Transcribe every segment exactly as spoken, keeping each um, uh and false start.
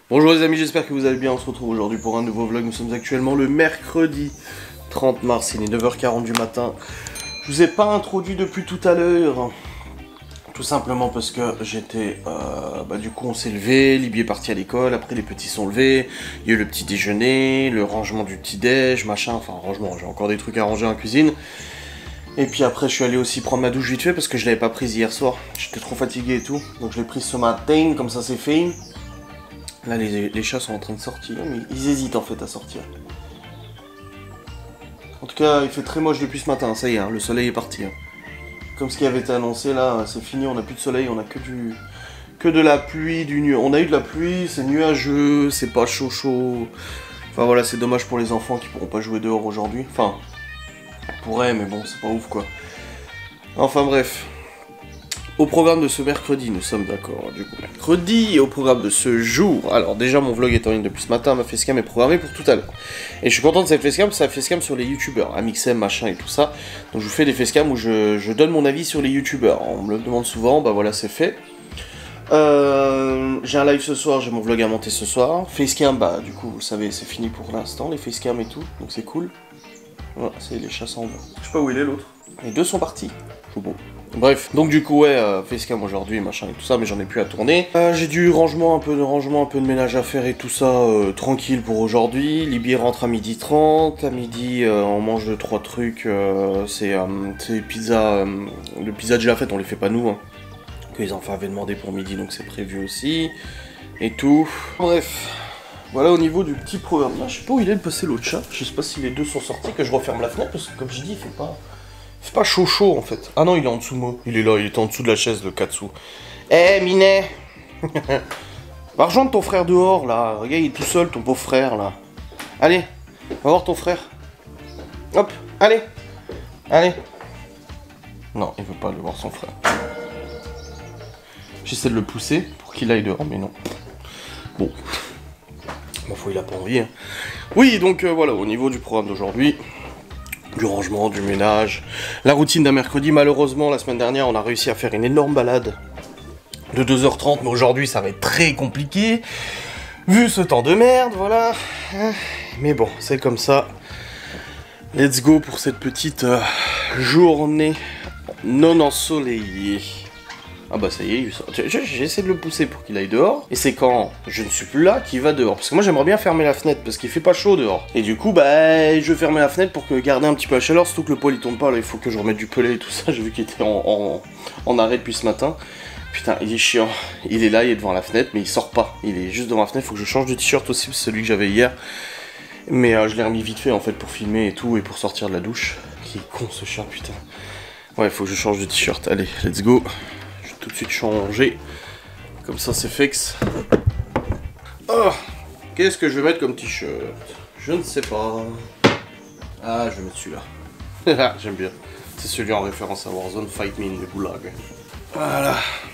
Bonjour les amis, j'espère que vous allez bien, on se retrouve aujourd'hui pour un nouveau vlog. Nous sommes actuellement le mercredi trente mars, il est neuf heures quarante du matin. Je vous ai pas introduit depuis tout à l'heure, tout simplement parce que j'étais, euh, bah du coup on s'est levé, Libye est parti à l'école, après les petits sont levés, il y a eu le petit déjeuner, le rangement du petit déj, machin, enfin rangement, j'ai encore des trucs à ranger en cuisine. Et puis après je suis allé aussi prendre ma douche vite fait parce que je l'avais pas prise hier soir, j'étais trop fatigué et tout, donc je l'ai prise ce matin, comme ça c'est fait. Là, les, les chats sont en train de sortir, mais ils hésitent en fait à sortir. En tout cas, il fait très moche depuis ce matin, ça y est, hein, le soleil est parti. Hein. Comme ce qui avait été annoncé, là, c'est fini, on n'a plus de soleil, on a que du, que de la pluie, du nu. On a eu de la pluie, c'est nuageux, c'est pas chaud chaud. Enfin voilà, c'est dommage pour les enfants qui pourront pas jouer dehors aujourd'hui. Enfin, ils pourraient, mais bon, c'est pas ouf quoi. Enfin bref. Au programme de ce mercredi, nous sommes d'accord, du coup mercredi, et au programme de ce jour, alors déjà mon vlog est en ligne depuis ce matin, ma facecam est programmée pour tout à l'heure. Et je suis content de cette facecam, c'est la facecam sur les youtubeurs, Amixem, machin et tout ça. Donc je vous fais des facecams où je, je donne mon avis sur les youtubeurs, on me le demande souvent, bah voilà c'est fait. Euh, j'ai un live ce soir, j'ai mon vlog à monter ce soir. Facecam, bah du coup vous savez c'est fini pour l'instant, les facecams et tout, donc c'est cool. Voilà, c'est les chats s'en vont. Je sais pas où il est l'autre. Les deux sont partis, c'est beau. Bref, donc du coup ouais, euh, facecam aujourd'hui, machin et tout ça, mais j'en ai plus à tourner. Euh, j'ai du rangement, un peu de rangement, un peu de ménage à faire et tout ça, euh, tranquille pour aujourd'hui. Libye rentre à midi trente, à midi euh, on mange deux trois trucs, euh, c'est euh, pizza, euh, le pizza déjà fait, on les fait pas nous, hein, que les enfants avaient demandé pour midi, donc c'est prévu aussi, et tout. Bref, voilà au niveau du petit programme. Là, je sais pas où il est le passé l'autre chat, je sais pas si les deux sont sortis, que je referme la fenêtre, parce que comme je dis, il fait pas... C'est pas chaud chaud en fait. Ah non, il est en dessous moi. Il est là, il est en dessous de la chaise, le Katsu. Eh hey, Minet. Va rejoindre ton frère dehors là. Regarde, il est tout seul, ton pauvre frère là. Allez, va voir ton frère. Hop, allez. Allez. Non, il veut pas aller voir son frère. J'essaie de le pousser pour qu'il aille dehors, mais non. Bon. Ma foi, il a pas envie. Hein. Oui, donc euh, voilà, au niveau du programme d'aujourd'hui. Du rangement, du ménage, la routine d'un mercredi. Malheureusement, la semaine dernière, on a réussi à faire une énorme balade de deux heures trente, mais aujourd'hui, ça va être très compliqué, vu ce temps de merde, voilà. Mais bon, c'est comme ça. Let's go pour cette petite euh, journée non ensoleillée. Ah bah ça y est, j'essaie de le pousser pour qu'il aille dehors. Et c'est quand je ne suis plus là qu'il va dehors. Parce que moi j'aimerais bien fermer la fenêtre parce qu'il fait pas chaud dehors. Et du coup bah je vais fermer la fenêtre pour que garder un petit peu la chaleur. Surtout que le poil il tombe pas là, il faut que je remette du pellet et tout ça. J'ai vu qu'il était en, en, en arrêt depuis ce matin. Putain il est chiant. Il est là, il est devant la fenêtre mais il sort pas. Il est juste devant la fenêtre, il faut que je change de t-shirt aussi. C'est celui que j'avais hier. Mais euh, je l'ai remis vite fait en fait pour filmer et tout et pour sortir de la douche. Qui est con ce chat putain. Ouais il faut que je change de t-shirt. Allez let's go. Tout de suite changer, comme ça c'est fixe. Oh, qu'est-ce que je vais mettre comme t-shirt? Je ne sais pas. Ah, je vais mettre celui-là. J'aime bien. C'est celui en référence à Warzone, Fight Me in the Gulag. Voilà.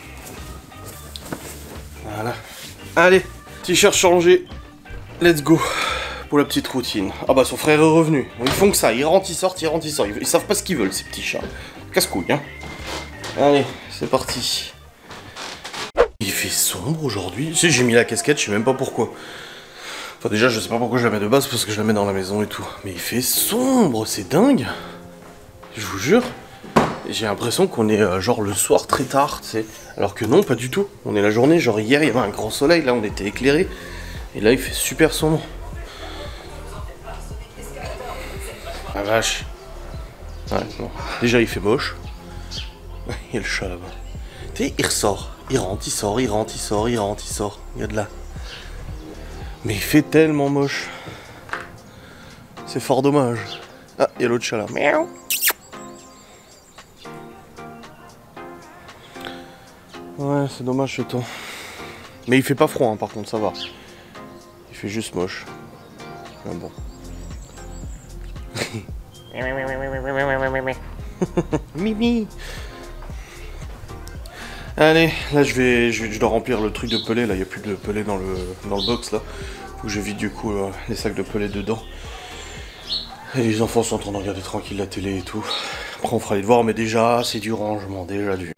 Voilà. Allez, t-shirt changé. Let's go. Pour la petite routine. Ah bah son frère est revenu. Ils font que ça, ils rentrent, ils sortent, ils rentrent, ils sortent. Ils savent pas ce qu'ils veulent ces petits chats. Casse-couille, hein. Allez, c'est parti. Il fait sombre aujourd'hui. Tu sais, j'ai mis la casquette, je sais même pas pourquoi. Enfin, déjà, je sais pas pourquoi je la mets de base, parce que je la mets dans la maison et tout. Mais il fait sombre, c'est dingue. Je vous jure. J'ai l'impression qu'on est euh, genre le soir très tard, tu sais. Alors que non, pas du tout. On est la journée, genre hier, il y avait un grand soleil, là, on était éclairé. Et là, il fait super sombre. La vache. Ouais, bon. Déjà, il fait moche. Il y a le chat là-bas. Tu sais, il ressort. Il rentre, il sort, il rentre, il sort, il rentre, il sort. Il y a de là. Mais il fait tellement moche. C'est fort dommage. Ah, il y a l'autre chat là. Miaou. Ouais, c'est dommage ce temps. Mais il fait pas froid, hein, par contre, ça va. Il fait juste moche. Mais bon. Mimi. Allez, là je vais, je vais, je dois remplir le truc de pellet, là il n'y a plus de pellet dans le, dans le box là. Faut que je vide du coup euh, les sacs de pellet dedans. Et les enfants sont en train de regarder tranquille la télé et tout. Après on fera les devoirs, mais déjà c'est du rangement, déjà du...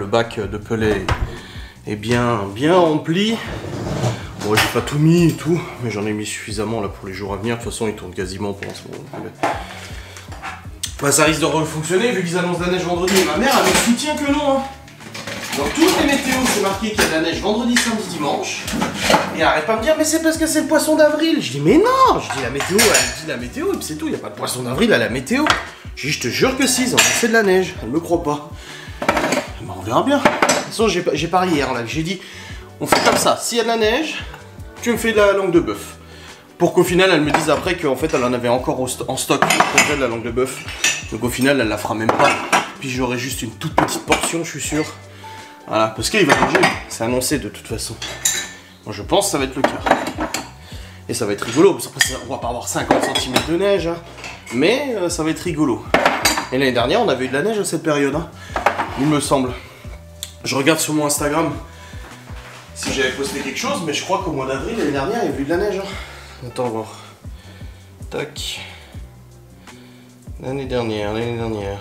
bac de pellet est bien, bien rempli. Bon, j'ai pas tout mis et tout, mais j'en ai mis suffisamment là pour les jours à venir. De toute façon, il tourne quasiment pour ce moment. Bah, ça risque de refonctionner vu qu'ils annoncent de la neige vendredi. Et ma mère, elle me soutient que non. Hein. Dans toutes les météos, c'est marqué qu'il y a de la neige vendredi, samedi, dimanche. Et elle arrête pas de me dire, mais c'est parce que c'est le poisson d'avril. Je dis, mais non. Je dis, la météo, elle dit la météo, et puis c'est tout. Il n'y a pas de poisson d'avril à la météo. Je dis, je te jure que si, ils ont fait de la neige. Elle me croit pas. Bah, on verra bien. De toute façon, j'ai parié hier là. J'ai dit, on fait comme ça. S'il y a de la neige, tu me fais de la langue de bœuf. Pour qu'au final, elle me dise après qu'en fait, elle en avait encore en stock complet de la langue de bœuf. Donc au final, elle la fera même pas. Puis j'aurai juste une toute petite portion, je suis sûr. Voilà, parce qu'il va manger. C'est annoncé de toute façon. Bon, je pense que ça va être le cas. Et ça va être rigolo. Parce qu'après, on va pas avoir cinquante centimètres de neige. Hein. Mais euh, ça va être rigolo. Et l'année dernière, on avait eu de la neige à cette période. Hein. Il me semble. Je regarde sur mon Instagram si j'avais posté quelque chose. Mais je crois qu'au mois d'avril, l'année dernière, il y a eu de la neige. Hein. Attends, voir. Tac. L'année dernière, l'année dernière.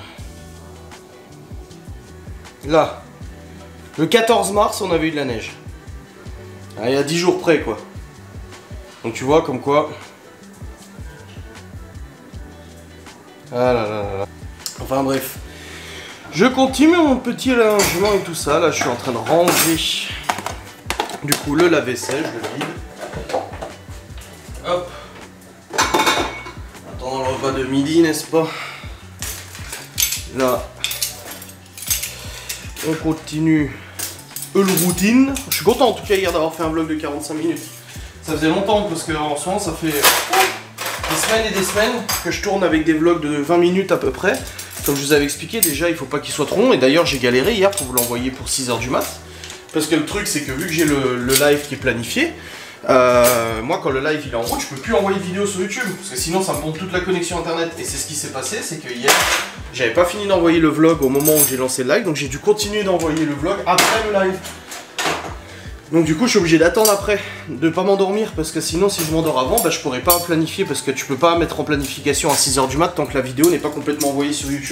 Là. Le quatorze mars, on avait eu de la neige. Ah, il y a dix jours près, quoi. Donc tu vois, comme quoi... Ah là là là là. Enfin bref. Je continue mon petit rangement et tout ça. Là, je suis en train de ranger. Du coup, le lave-vaisselle, je le vide. Hop. Attends, le repas de midi, n'est-ce pas? Là. On continue le routine. Je suis content en tout cas hier d'avoir fait un vlog de quarante-cinq minutes. Ça faisait longtemps parce que en ce moment ça fait des semaines et des semaines que je tourne avec des vlogs de vingt minutes à peu près. Comme je vous avais expliqué, déjà il faut pas qu'ils soient trop longs. Et d'ailleurs j'ai galéré hier pour vous l'envoyer pour six heures du mat. Parce que le truc c'est que vu que j'ai le, le live qui est planifié, euh, moi quand le live il est en route, je peux plus envoyer de vidéo sur YouTube. Parce que sinon ça me pompe toute la connexion internet. Et c'est ce qui s'est passé, c'est que hier, j'avais pas fini d'envoyer le vlog au moment où j'ai lancé le live. Donc j'ai dû continuer d'envoyer le vlog après le live. Donc du coup je suis obligé d'attendre après, de pas m'endormir. Parce que sinon si je m'endors avant, bah, je pourrais pas planifier. Parce que tu peux pas mettre en planification à six heures du mat tant que la vidéo n'est pas complètement envoyée sur YouTube.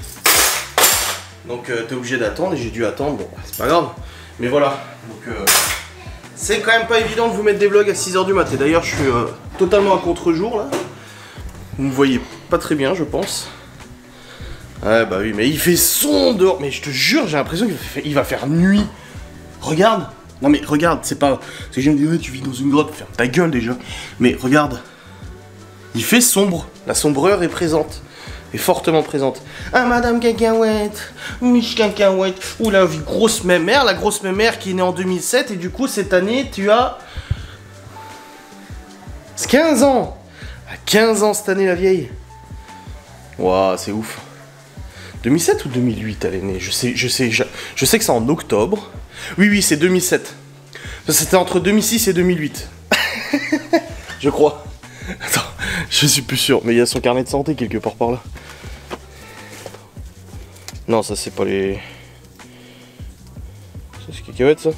Donc euh, t'es obligé d'attendre et j'ai dû attendre, bon c'est pas grave. Mais voilà, donc euh, c'est quand même pas évident de vous mettre des vlogs à six heures du mat. Et d'ailleurs je suis euh, totalement à contre-jour là. Vous me voyez pas très bien je pense. Ouais bah oui mais il fait sombre dehors. Mais je te jure j'ai l'impression qu'il va faire nuit. Regarde. Non mais regarde, c'est pas... C'est que je me dis ouais tu vis dans une grotte, ferme ta gueule déjà. Mais regarde. Il fait sombre. La sombreur est présente. Est fortement présente. Ah madame cacahuète, Mich cacahuète. Ouh la grosse mémère, la grosse mémère qui est née en deux mille sept et du coup cette année tu as... quinze ans. À quinze ans cette année la vieille. Waouh c'est ouf. deux mille sept ou deux mille huit elle est née, je sais, je sais, je, je sais que c'est en octobre. Oui oui c'est deux mille sept. C'était entre deux mille six et deux mille huit. Je crois. Attends, je suis plus sûr, mais il y a son carnet de santé quelque part par là. Non, ça c'est pas les... Ça c'est cacahuète ça.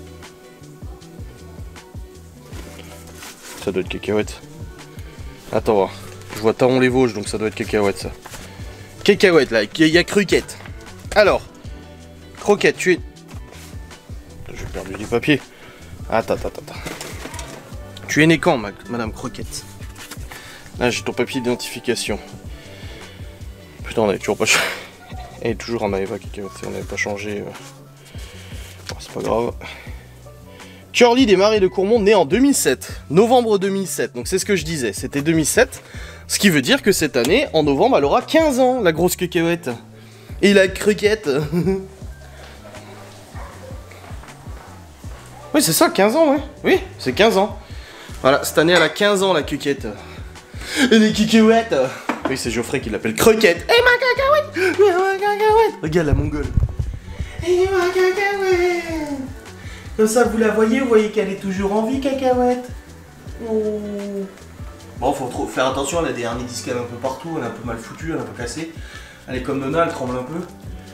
Ça doit être cacahuète. Attends voir. Je vois Taon les Vosges donc ça doit être cacahuète ça. Cacahuète là, il y a Croquette. Alors, Croquette, tu es... J'ai perdu du papier. Attends, attends, attends. Tu es né quand, ma... Madame Croquette? Là, j'ai ton papier d'identification. Putain, on avait toujours pas changé. Elle est toujours en Maëva, Cacahuète. On n'avait pas changé. Bon, c'est pas grave. Curly des Marais de Courmont, né en deux mille sept. Novembre deux mille sept. Donc, c'est ce que je disais. C'était deux mille sept. Ce qui veut dire que cette année, en novembre, elle aura quinze ans, la grosse Cacahuète. Et la Croquette. Oui, c'est ça, quinze ans, ouais. Oui, c'est quinze ans. Voilà, cette année, elle a quinze ans, la Cuquette. Et les cacahuètes. Oui, c'est Geoffrey qui l'appelle Croquette. Et ma cacahuète. Et ma cacahuète. Regarde la mongole. Et ma cacahuète. Comme ça, vous la voyez, vous voyez qu'elle est toujours en vie, cacahuète. Oh. Bon, faut trop faire attention, elle a des hernies discales un peu partout, elle est un peu mal foutue, elle est un peu cassée. Elle est comme Nona, elle tremble un peu.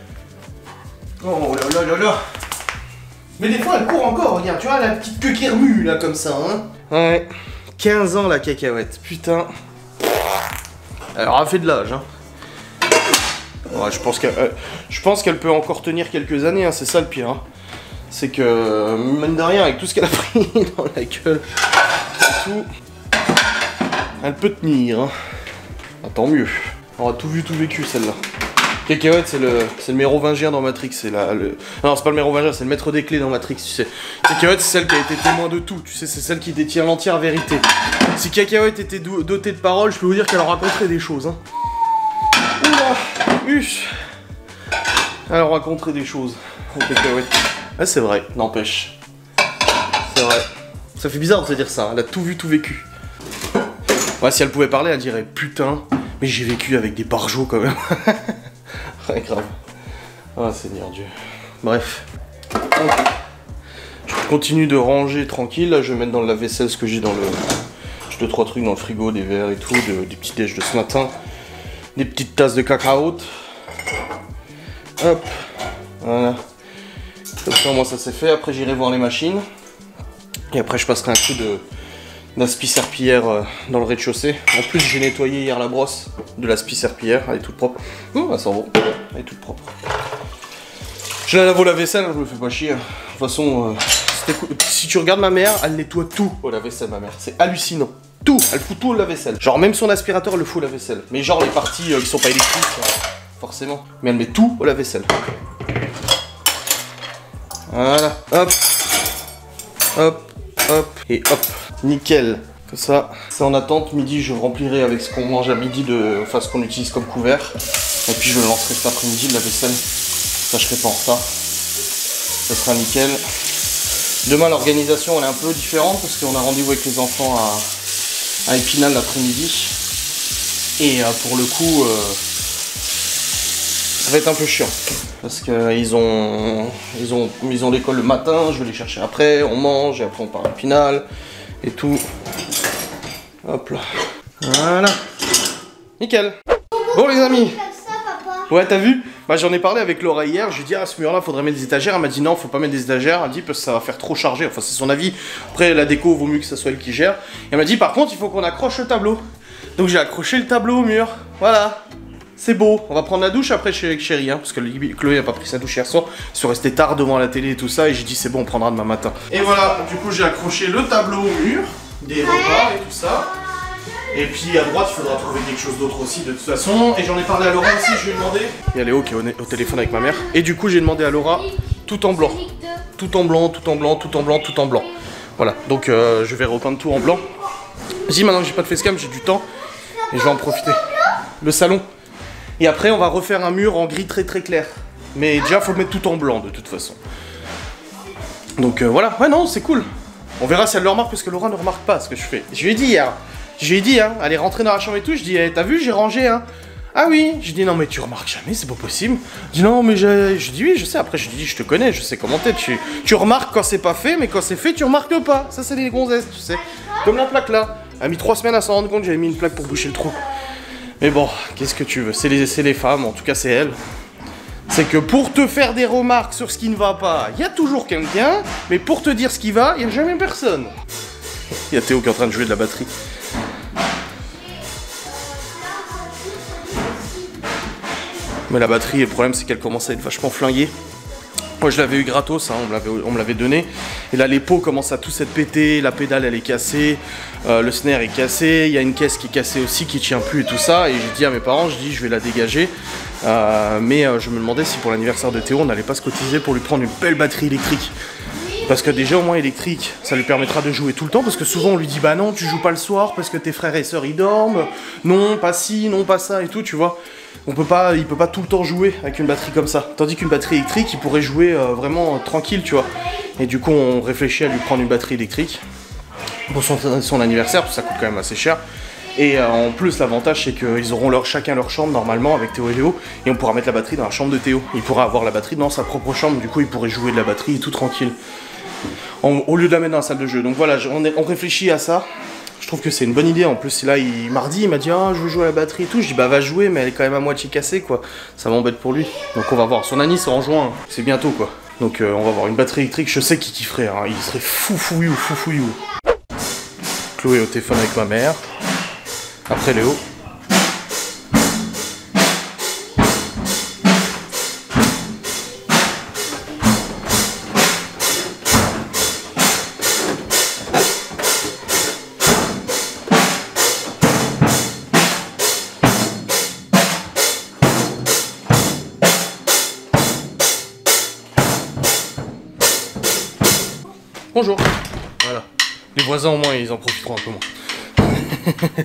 Oh là là là là. Mais des fois, elle court encore, regarde, tu vois, la petite queue qui remue, là, comme ça, hein. Ouais, quinze ans, la cacahuète, putain. Elle aura fait de l'âge, hein. Ouais, je pense qu'elle euh, je pense qu'elle peut encore tenir quelques années, hein, c'est ça le pire. Hein. C'est que, mine de rien, avec tout ce qu'elle a pris dans la gueule, et tout, elle peut tenir. Hein. Ah, tant mieux. On a tout vu, tout vécu celle-là. Cacahuète, c'est le, c'est le mérovingien dans Matrix. C'est la, le... Non, c'est pas le mérovingien, c'est le maître des clés dans Matrix, tu sais. Cacahuète, c'est celle qui a été témoin de tout, tu sais, c'est celle qui détient l'entière vérité. Si Cacahuète était dotée de paroles, je peux vous dire qu'elle raconterait des choses. Hein. Oula, huch. Elle raconterait des choses. Cacahuète. Ah, c'est vrai, n'empêche. C'est vrai. Ça fait bizarre de se dire ça, elle a tout vu, tout vécu. Ouais, si elle pouvait parler, elle dirait putain, mais j'ai vécu avec des barjots quand même. Ouais, grave. Ah, Seigneur Dieu. Bref. Je continue de ranger tranquille. Là, je vais mettre dans le lave-vaisselle ce que j'ai dans le... J'ai deux, trois trucs dans le frigo, des verres et tout, de, des petits déj de ce matin. Des petites tasses de cacao. Hop. Voilà. Comme ça, moi, ça c'est fait. Après, j'irai voir les machines. Et après, je passerai un coup de... d'aspi serpillière euh, dans le rez-de-chaussée. En plus, j'ai nettoyé hier la brosse de l'aspi serpillière, elle est toute propre. Oh, elle sent bon, elle est toute propre. Je la lave au lave-vaisselle, je me fais pas chier. De toute façon, euh, si tu regardes ma mère, elle nettoie tout au lave-vaisselle, ma mère. C'est hallucinant. Tout, elle fout tout au lave-vaisselle. Genre, même son aspirateur, elle le fout au lave-vaisselle. Mais genre, les parties euh, qui sont pas électriques, euh, forcément. Mais elle met tout au lave-vaisselle. Voilà, hop, hop, hop, et hop. Nickel. Comme ça, c'est en attente. Midi, je remplirai avec ce qu'on mange à midi, de... enfin ce qu'on utilise comme couvert. Et puis je le lancerai cet après-midi de la vaisselle. Ça, je serai pas en retard. Ça sera nickel. Demain, l'organisation elle est un peu différente parce qu'on a rendez-vous avec les enfants à, à Épinal l'après-midi. Et euh, pour le coup, euh... ça va être un peu chiant. Parce qu'ils ont, ils ont, ils ont l'école le matin, je vais les chercher après, on mange, et après on part à Épinal. Et tout. Hop là. Voilà. Nickel. Bon les amis. Ouais, t'as vu? Bah j'en ai parlé avec Laura hier, je lui ai dit ah ce mur là faudrait mettre des étagères, elle m'a dit non faut pas mettre des étagères, elle m'a dit parce que ça va faire trop chargé, enfin c'est son avis, après la déco vaut mieux que ça soit elle qui gère. Et elle m'a dit par contre il faut qu'on accroche le tableau. Donc j'ai accroché le tableau au mur, voilà. C'est beau, on va prendre la douche après chez Chérie, hein, parce que Chloé a pas pris sa douche hier soir, ils sont restés tard devant la télé et tout ça, et j'ai dit c'est bon, on prendra demain matin. Et voilà, du coup j'ai accroché le tableau au mur, des repas et tout ça. Et puis à droite, il faudra trouver quelque chose d'autre aussi de toute façon. Et j'en ai parlé à Laura aussi, je lui ai demandé. Il y a Léo qui est au, au téléphone avec ma mère. Et du coup j'ai demandé à Laura, tout en blanc. Tout en blanc, tout en blanc, tout en blanc, tout en blanc. Voilà, donc euh, je vais repeindre tout en blanc. J'ai maintenant que j'ai pas de facecam, j'ai du temps. Et je vais en profiter. Le salon. Et après on va refaire un mur en gris très très clair. Mais déjà faut mettre tout en blanc de toute façon. Donc euh, voilà, ouais non c'est cool. On verra si elle le remarque parce que Laura ne remarque pas ce que je fais. Je lui ai dit hier, je lui ai dit hein, elle est rentrée dans la chambre et tout, je dis hey, t'as vu j'ai rangé hein. Ah oui, je dis non mais tu remarques jamais, c'est pas possible. Je dis non mais je, je dis oui je sais, après je dis je te connais, je sais comment t'es, tu, tu remarques quand c'est pas fait, mais quand c'est fait tu remarques pas. Ça c'est les gonzesses, tu sais. Comme la plaque là, elle a mis trois semaines à s'en rendre compte que j'avais mis une plaque pour boucher le trou. Mais bon, qu'est-ce que tu veux, c'est les, les femmes, en tout cas c'est elles. C'est que pour te faire des remarques sur ce qui ne va pas, il y a toujours quelqu'un, mais pour te dire ce qui va, il n'y a jamais personne. Il y a Théo qui est en train de jouer de la batterie. Mais la batterie, le problème c'est qu'elle commence à être vachement flinguée. Moi je l'avais eu gratos, hein, on me l'avait donné. Et là les pots commencent à tous être pétés, la pédale elle est cassée, euh, le snare est cassé, il y a une caisse qui est cassée aussi, qui tient plus et tout ça. Et j'ai dit à mes parents, je dis je vais la dégager. Euh, mais euh, je me demandais si pour l'anniversaire de Théo on n'allait pas se cotiser pour lui prendre une belle batterie électrique. Parce que déjà au moins électrique, ça lui permettra de jouer tout le temps. Parce que souvent on lui dit bah non tu joues pas le soir parce que tes frères et sœurs ils dorment. Non pas ci, non pas ça et tout tu vois. On peut pas, il peut pas tout le temps jouer avec une batterie comme ça. Tandis qu'une batterie électrique il pourrait jouer euh, vraiment euh, tranquille tu vois. Et du coup on réfléchit à lui prendre une batterie électrique. Pour son, son anniversaire, parce que ça coûte quand même assez cher. Et euh, en plus l'avantage c'est qu'ils auront leur, chacun leur chambre normalement avec Théo et Léo. Et on pourra mettre la batterie dans la chambre de Théo. Il pourra avoir la batterie dans sa propre chambre, du coup il pourrait jouer de la batterie tout tranquille. En, au lieu de la mettre dans la salle de jeu. Donc voilà, on, est, on réfléchit à ça. Je trouve que c'est une bonne idée. En plus là, il, mardi il m'a dit ah je veux jouer à la batterie et tout. Je dis bah va jouer mais elle est quand même à moitié cassée quoi. Ça m'embête pour lui. Donc on va voir. Son anniv c'est en juin, c'est bientôt quoi. Donc euh, on va voir une batterie électrique, je sais qu'il kifferait, hein. Il serait fou fouillou, fou fouillou. Chloé au téléphone avec ma mère. Bonjour. Voilà. Les voisins au moins, ils en profiteront un peu moins.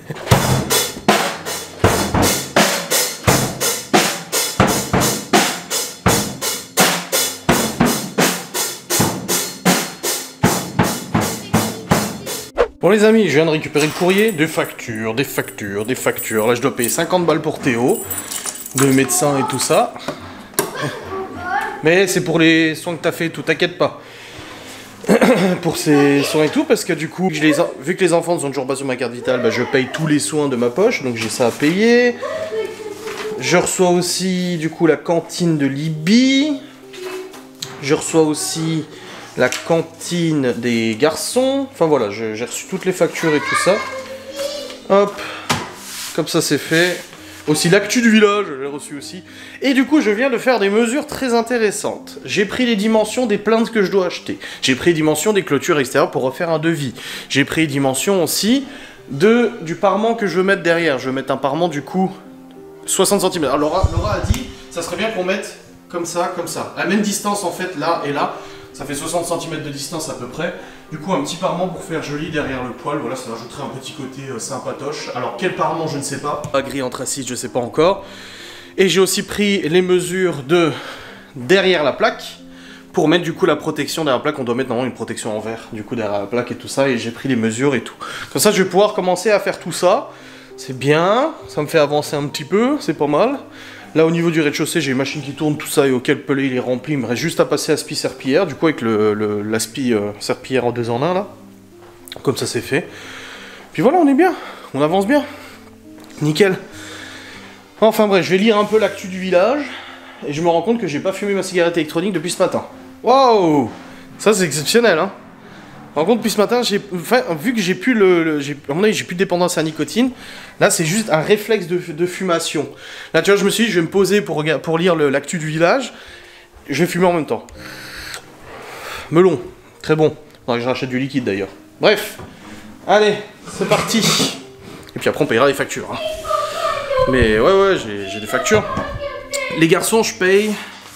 Bon les amis, je viens de récupérer le courrier, des factures, des factures, des factures. Là je dois payer cinquante balles pour Théo, de médecin et tout ça. Mais c'est pour les soins que t'as fait et tout, t'inquiète pas. Pour ces soins et tout, parce que du coup, je les, vu que les enfants ne sont toujours pas sur ma carte vitale, bah, je paye tous les soins de ma poche, donc j'ai ça à payer. Je reçois aussi du coup la cantine de Libye. Je reçois aussi la cantine des garçons. Enfin voilà, j'ai reçu toutes les factures et tout ça. Hop, comme ça c'est fait. Aussi l'actu du village, je l'ai reçu aussi. Et du coup, je viens de faire des mesures très intéressantes. J'ai pris les dimensions des plaintes que je dois acheter. J'ai pris les dimensions des clôtures extérieures pour refaire un devis. J'ai pris les dimensions aussi de, du parement que je veux mettre derrière. Je veux mettre un parement du coup soixante centimètres. Alors Laura, Laura a dit, ça serait bien qu'on mette comme ça, comme ça. À la même distance en fait, là et là. Ça fait soixante centimètres de distance à peu près. Du coup, un petit parement pour faire joli derrière le poêle. Voilà, ça rajouterait un petit côté euh, sympatoche. Alors, quel parement, je ne sais pas. Pas gris anthracite, je ne sais pas encore. Et j'ai aussi pris les mesures de derrière la plaque pour mettre du coup la protection derrière la plaque. On doit mettre normalement une protection en verre du coup derrière la plaque et tout ça. Et j'ai pris les mesures et tout. Comme ça, je vais pouvoir commencer à faire tout ça. C'est bien. Ça me fait avancer un petit peu. C'est pas mal. Là au niveau du rez-de-chaussée, j'ai une machine qui tourne, tout ça, et auquel pelé il est rempli, il me reste juste à passer aspi serpillière, du coup avec le, le, l'aspi euh, serpillière en deux en un là. Comme ça c'est fait. Puis voilà, on est bien, on avance bien. Nickel. Enfin bref, je vais lire un peu l'actu du village, et je me rends compte que j'ai pas fumé ma cigarette électronique depuis ce matin. Waouh! Ça c'est exceptionnel, hein. Par contre, depuis ce matin, j'ai, enfin, vu que j'ai plus le, le j'ai, à mon avis, j'ai plus de dépendance à la nicotine. Là, c'est juste un réflexe de, de fumation. Là, tu vois, je me suis dit, je vais me poser pour, pour lire l'actu du village. Je vais fumer en même temps. Melon, très bon. Faudrait que je rachète du liquide d'ailleurs. Bref, allez, c'est parti. Et puis après, on payera les factures. Hein. Mais ouais, ouais, j'ai des factures. Les garçons, je paye.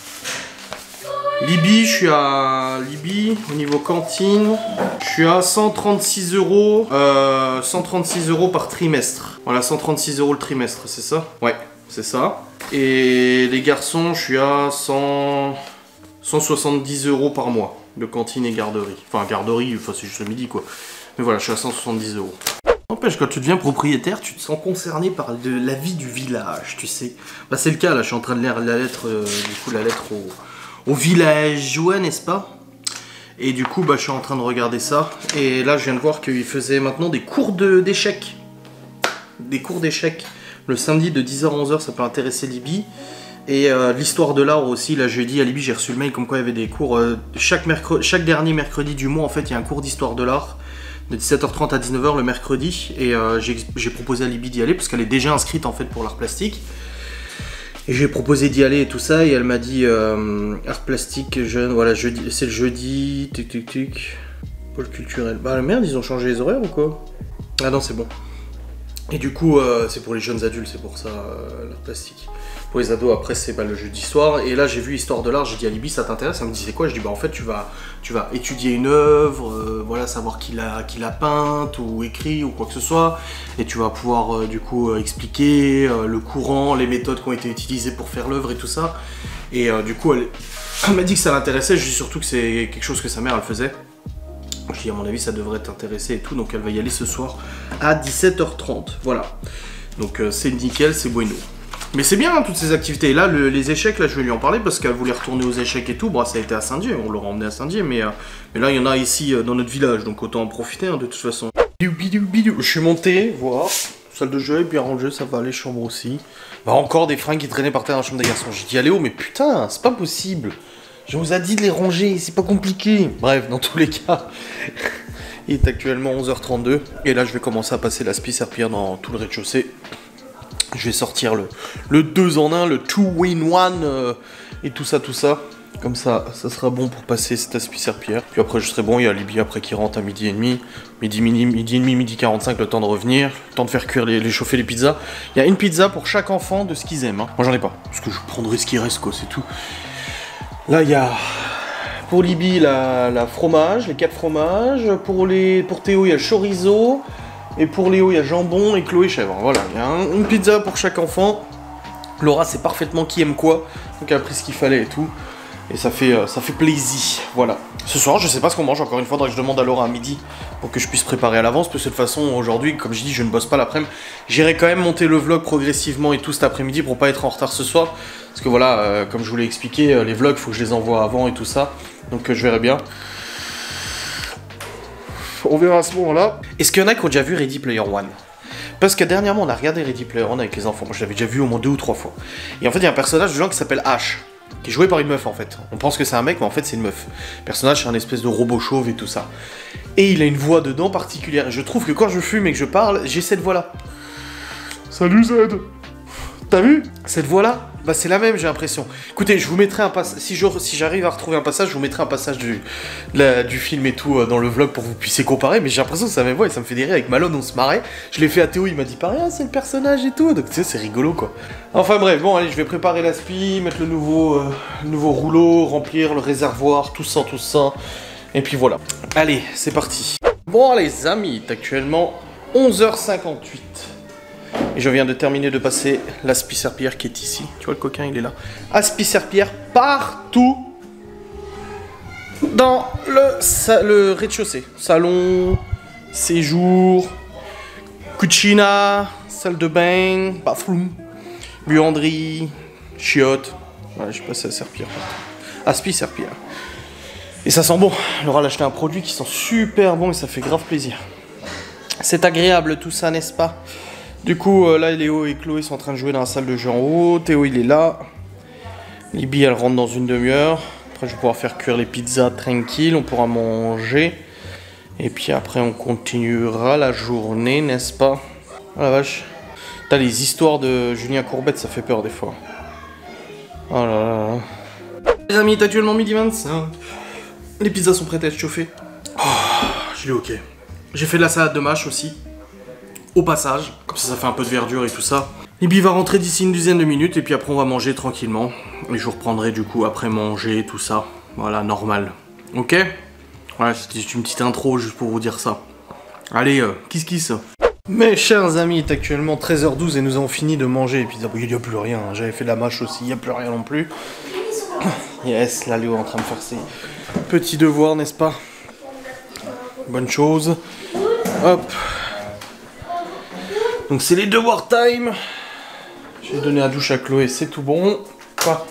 Libye, je suis à Libye, au niveau cantine, je suis à cent trente-six euros, euh, cent trente-six euros par trimestre. Voilà, cent trente-six euros le trimestre, c'est ça? Ouais, c'est ça. Et les garçons, je suis à cent... cent soixante-dix euros par mois, de cantine et garderie. Enfin, garderie, enfin, c'est juste le midi, quoi. Mais voilà, je suis à cent soixante-dix euros. N'empêche, quand tu deviens propriétaire, tu te sens concerné par de la vie du village, tu sais. Bah, c'est le cas, là, je suis en train de lire la lettre, euh, du coup, la lettre au... au villageois, n'est-ce pas? Et du coup, bah, je suis en train de regarder ça. Et là, je viens de voir qu'il faisait maintenant des cours d'échecs. Des cours d'échecs. Le samedi de dix heures à onze heures, ça peut intéresser Libye. Et euh, l'histoire de l'art aussi, là, jeudi à Libye, j'ai reçu le mail comme quoi il y avait des cours. Euh, chaque, mercredi, chaque dernier mercredi du mois, en fait, il y a un cours d'histoire de l'art. De dix-sept heures trente à dix-neuf heures le mercredi. Et euh, j'ai proposé à Libye d'y aller parce qu'elle est déjà inscrite, en fait, pour l'art plastique. Et j'ai proposé d'y aller et tout ça, et elle m'a dit euh, art plastique jeune, voilà, jeudi, c'est le jeudi, tic tic tic, pôle culturel. Bah merde, ils ont changé les horaires ou quoi? Ah non, c'est bon. Et du coup, euh, c'est pour les jeunes adultes, c'est pour ça, euh, l'art plastique. Pour les ados, après, c'est bah, le jeudi soir. Et là, j'ai vu Histoire de l'art, j'ai dit à Libye, ça t'intéresse? Elle me dit, c'est quoi? Je dis, bah en fait, tu vas, tu vas étudier une œuvre, euh, voilà, savoir qui l'a qui l'a peinte ou écrit ou quoi que ce soit. Et tu vas pouvoir, euh, du coup, euh, expliquer euh, le courant, les méthodes qui ont été utilisées pour faire l'œuvre et tout ça. Et euh, du coup, elle, elle m'a dit que ça l'intéressait, je dis surtout que c'est quelque chose que sa mère, elle faisait. Je dis, à mon avis, ça devrait t'intéresser et tout, donc elle va y aller ce soir à dix-sept heures trente, voilà. Donc euh, c'est nickel, c'est bueno. Mais c'est bien, hein, toutes ces activités. Et là, le, les échecs, là, je vais lui en parler parce qu'elle voulait retourner aux échecs et tout. Bon, ça a été à Saint-Dié, on l'aura emmené à Saint-Dié, mais, euh, mais là, il y en a ici euh, dans notre village, donc autant en profiter, hein, de toute façon. Je suis monté, voir, salle de jeu est bien rangée, ça va, les chambres aussi. Bah, encore des fringues qui traînaient par terre dans la chambre des garçons. J'ai dit, allez, oh, mais putain, c'est pas possible. Je vous ai dit de les ranger, c'est pas compliqué. Bref, dans tous les cas, il est actuellement onze heures trente-deux. Et là, je vais commencer à passer l'aspi serpillière dans tout le rez-de-chaussée. Je vais sortir le, le deux en un, le two in one, euh, et tout ça, tout ça. Comme ça, ça sera bon pour passer cette aspi serpillière. Puis après, je serai bon, il y a Libye après qui rentre à midi et demi. Midi, midi, midi et demi, midi quarante-cinq, le temps de revenir. Le temps de faire cuire, les, les chauffer les pizzas. Il y a une pizza pour chaque enfant de ce qu'ils aiment. Hein. Moi, j'en ai pas, parce que je prendrai ce qui reste, quoi, c'est tout. Là, il y a Pour Libye, la, la fromage, les quatre fromages. Pour, les, pour Théo, il y a le chorizo. Et pour Léo, il y a jambon et Chloé chèvre. Voilà, il y a un, une pizza pour chaque enfant. Laura sait parfaitement qui aime quoi. Donc elle a pris ce qu'il fallait et tout. Et ça fait, euh, ça fait plaisir. Voilà. Ce soir, je sais pas ce qu'on mange. Encore une fois, faudrait que je demande à Laura à midi pour que je puisse préparer à l'avance. Parce que de toute façon, aujourd'hui, comme je dis, je ne bosse pas l'après-midi. J'irai quand même monter le vlog progressivement et tout cet après-midi pour pas être en retard ce soir. Parce que voilà, euh, comme je vous l'ai expliqué, euh, les vlogs, il faut que je les envoie avant et tout ça. Donc euh, je verrai bien. On verra à ce moment-là. Est-ce qu'il y en a qui ont déjà vu Ready Player One? Parce que dernièrement, on a regardé Ready Player One avec les enfants. Moi, je l'avais déjà vu au moins deux ou trois fois. Et en fait, il y a un personnage de gens qui s'appelle Ash, qui est joué par une meuf, en fait. On pense que c'est un mec, mais en fait, c'est une meuf. Le personnage, c'est un espèce de robot chauve et tout ça. Et il a une voix dedans particulière. Et je trouve que quand je fume et que je parle, j'ai cette voix-là. Salut Zed. T'as vu? Cette voix-là, bah c'est la même, j'ai l'impression. Écoutez, je vous mettrai un passage, si j'arrive si à retrouver un passage, je vous mettrai un passage du, la, du film et tout euh, dans le vlog pour que vous puissiez comparer, mais j'ai l'impression que c'est la même voix et ça me fait des rires. Avec Malone, on se marrait. Je l'ai fait à Théo, il m'a dit pareil, ah, c'est le personnage et tout, donc tu sais, c'est rigolo quoi. Enfin bref, bon allez, je vais préparer l'aspi, mettre le nouveau, euh, le nouveau rouleau, remplir le réservoir, tout ça, tout ça, et puis voilà. Allez, c'est parti. Bon les amis, il est actuellement onze heures cinquante-huit. Et je viens de terminer de passer l'aspi-serpillère qui est ici. Tu vois le coquin, il est là. Aspi-serpillère partout dans le, le rez-de-chaussée. Salon, séjour, cucina, salle de bain, bathroom, buanderie, chiottes. Voilà, je passe à serpillère partout. Aspi-serpillère. Et ça sent bon. Laura a acheté un produit qui sent super bon et ça fait grave plaisir. C'est agréable tout ça, n'est-ce pas? Du coup, euh, là, Léo et Chloé sont en train de jouer dans la salle de jeu en haut. Théo, il est là. Libye, elle rentre dans une demi-heure. Après, je vais pouvoir faire cuire les pizzas tranquille. On pourra manger. Et puis après, on continuera la journée, n'est-ce pas? Oh la vache. T'as les histoires de Julien Courbette, ça fait peur des fois. Oh là là là. Les amis, il est actuellement midi vingt-cinq. Les pizzas sont prêtes à être chauffées. Oh, je l'ai ok. J'ai fait de la salade de mâche aussi. Au passage, comme ça ça fait un peu de verdure et tout ça. Libby va rentrer d'ici une dizaine de minutes et puis après on va manger tranquillement. Et je vous reprendrai du coup après manger, tout ça. Voilà, normal. Ok? Voilà, c'était juste une petite intro juste pour vous dire ça. Allez, euh, kiss kiss. Mes chers amis, il est actuellement treize heures douze et nous avons fini de manger les pizzas. Il n'y a plus rien, hein. J'avais fait de la mâche aussi, il n'y a plus rien non plus. Yes, là Léo est en train de faire ses petits devoirs, n'est-ce pas? Bonne chose. Hop. Donc c'est les devoirs time. J'ai donné la douche à Chloé, c'est tout bon. Quoi?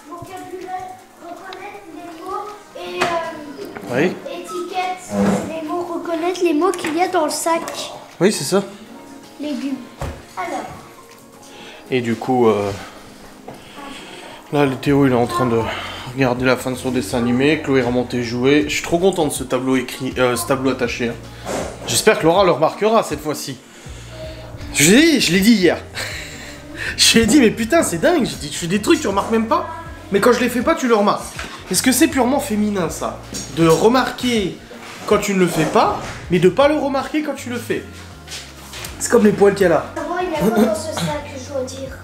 Oui. Étiquette, c'est les mots, reconnaître les mots qu'il y a dans le sac. Oui, c'est ça. Légumes. Alors. Et du coup, euh, là, le Théo, il est en train de regarder la fin de son dessin animé. Chloé est remontée jouer. Je suis trop content de ce tableau écrit, euh, ce tableau attaché. Hein. J'espère que Laura le remarquera cette fois-ci. Je l'ai dit, je l'ai dit hier. Je l'ai dit, mais putain, c'est dingue. J'ai dit, tu fais des trucs, tu remarques même pas. Mais quand je les fais pas, tu le remarques. Est-ce que c'est purement féminin, ça? De remarquer quand tu ne le fais pas, mais de pas le remarquer quand tu le fais. C'est comme les poils qu'il y a là. Avant, il y a quoi dans ce sac, je dois dire?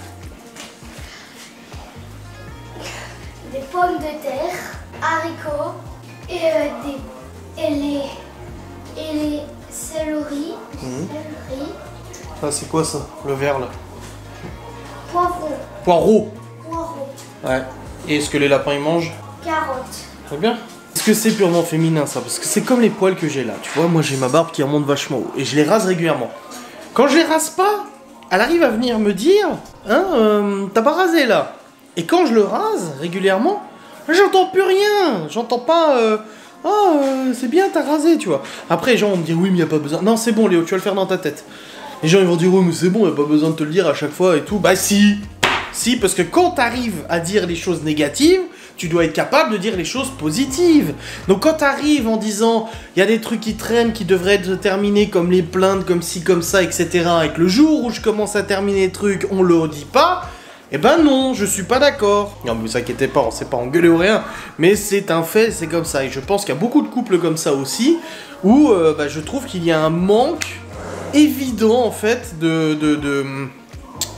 Des pommes de terre, haricots, et, euh, des, et les, et les céleri, mmh. céleri. Ah, c'est quoi ça, le vert là? Poivron. Poireaux. Poireaux. Ouais. Et est-ce que les lapins ils mangent? Carottes. Très bien. Est-ce que c'est purement féminin ça? Parce que c'est comme les poils que j'ai là. Tu vois, moi j'ai ma barbe qui remonte vachement haut. Et je les rase régulièrement. Quand je les rase pas, elle arrive à venir me dire, hein, euh, t'as pas rasé là. Et quand je le rase régulièrement, j'entends plus rien. J'entends pas, euh, oh, euh, c'est bien, t'as rasé, tu vois. Après, les gens vont me dire, oui, mais y a pas besoin. Non, c'est bon, Léo, tu vas le faire dans ta tête. Les gens ils vont dire, oui, mais c'est bon, y a pas besoin de te le dire à chaque fois et tout. Bah si. Si, parce que quand t'arrives à dire les choses négatives, tu dois être capable de dire les choses positives. Donc quand t'arrives en disant, il y a des trucs qui traînent, qui devraient être terminés comme les plaintes, comme ci, comme ça, et cetera. Et que le jour où je commence à terminer les trucs, on le dit pas, eh ben non, je suis pas d'accord. Non, mais vous inquiétez pas, on s'est pas engueulé ou rien, mais c'est un fait, c'est comme ça. Et je pense qu'il y a beaucoup de couples comme ça aussi, où euh, bah, je trouve qu'il y a un manque évident, en fait, de... de, de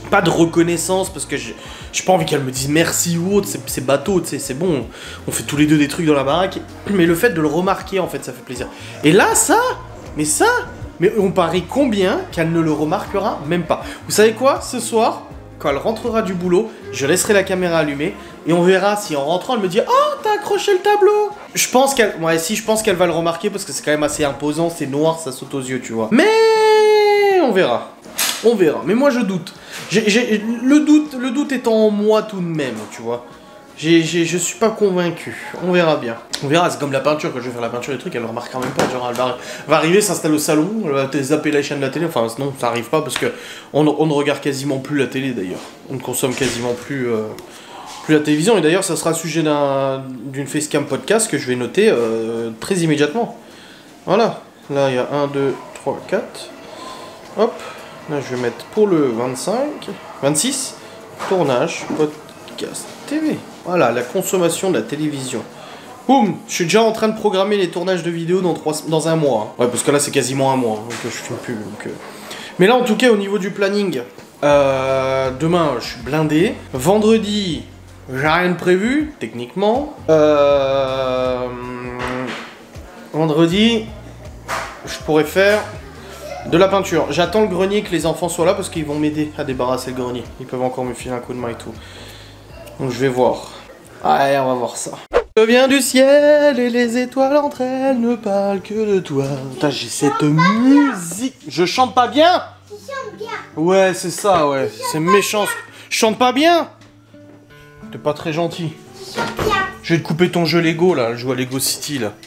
pas de reconnaissance parce que j'ai pas envie qu'elle me dise merci ou autre, c'est bateau, c'est bon, on fait tous les deux des trucs dans la baraque, mais le fait de le remarquer en fait ça fait plaisir. Et là ça, mais ça, mais on parie combien qu'elle ne le remarquera même pas. Vous savez quoi, ce soir, quand elle rentrera du boulot, je laisserai la caméra allumée et on verra si en rentrant elle me dit « Oh, t'as accroché le tableau !» Je pense qu'elle, ouais si, je pense qu'elle va le remarquer parce que c'est quand même assez imposant, c'est noir, ça saute aux yeux, tu vois. Mais on verra, on verra, mais moi je doute. J'ai, j'ai, le, doute, le doute étant en moi tout de même, tu vois. J'ai, j'ai, je suis pas convaincu. On verra bien. On verra, c'est comme la peinture, quand je vais faire la peinture et trucs, elle ne remarquera même pas. Genre, elle va, va arriver, s'installe au salon, elle va zapper la chaîne de la télé. Enfin, non, ça arrive pas parce que on, on ne regarde quasiment plus la télé d'ailleurs. On ne consomme quasiment plus, euh, plus la télévision. Et d'ailleurs, ça sera le sujet d'un, d'une facecam podcast que je vais noter euh, très immédiatement. Voilà. Là, il y a un, deux, trois, quatre. Hop. Là, je vais mettre pour le vingt-cinq, vingt-six, tournage, podcast, T V. Voilà, la consommation de la télévision. Boum, je suis déjà en train de programmer les tournages de vidéos dans, trois, dans un mois. Hein. Ouais, parce que là, c'est quasiment un mois hein, que je filme plus. Donc, euh... Mais là, en tout cas, au niveau du planning, euh, demain, je suis blindé. Vendredi, j'ai rien de prévu, techniquement. Euh... Vendredi, je pourrais faire... de la peinture. J'attends le grenier que les enfants soient là parce qu'ils vont m'aider à débarrasser le grenier. Ils peuvent encore me filer un coup de main et tout. Donc je vais voir. Ouais, on va voir ça. Je viens du ciel et les étoiles entre elles ne parlent que de toi. Putain, j'ai cette musique. Je chante pas bien? Tu chantes bien. Ouais, c'est ça, ouais. C'est méchant. Je chante pas bien? T'es pas très gentil. Tu chantes bien. Je vais te couper ton jeu Lego là. Je joue à Lego City là.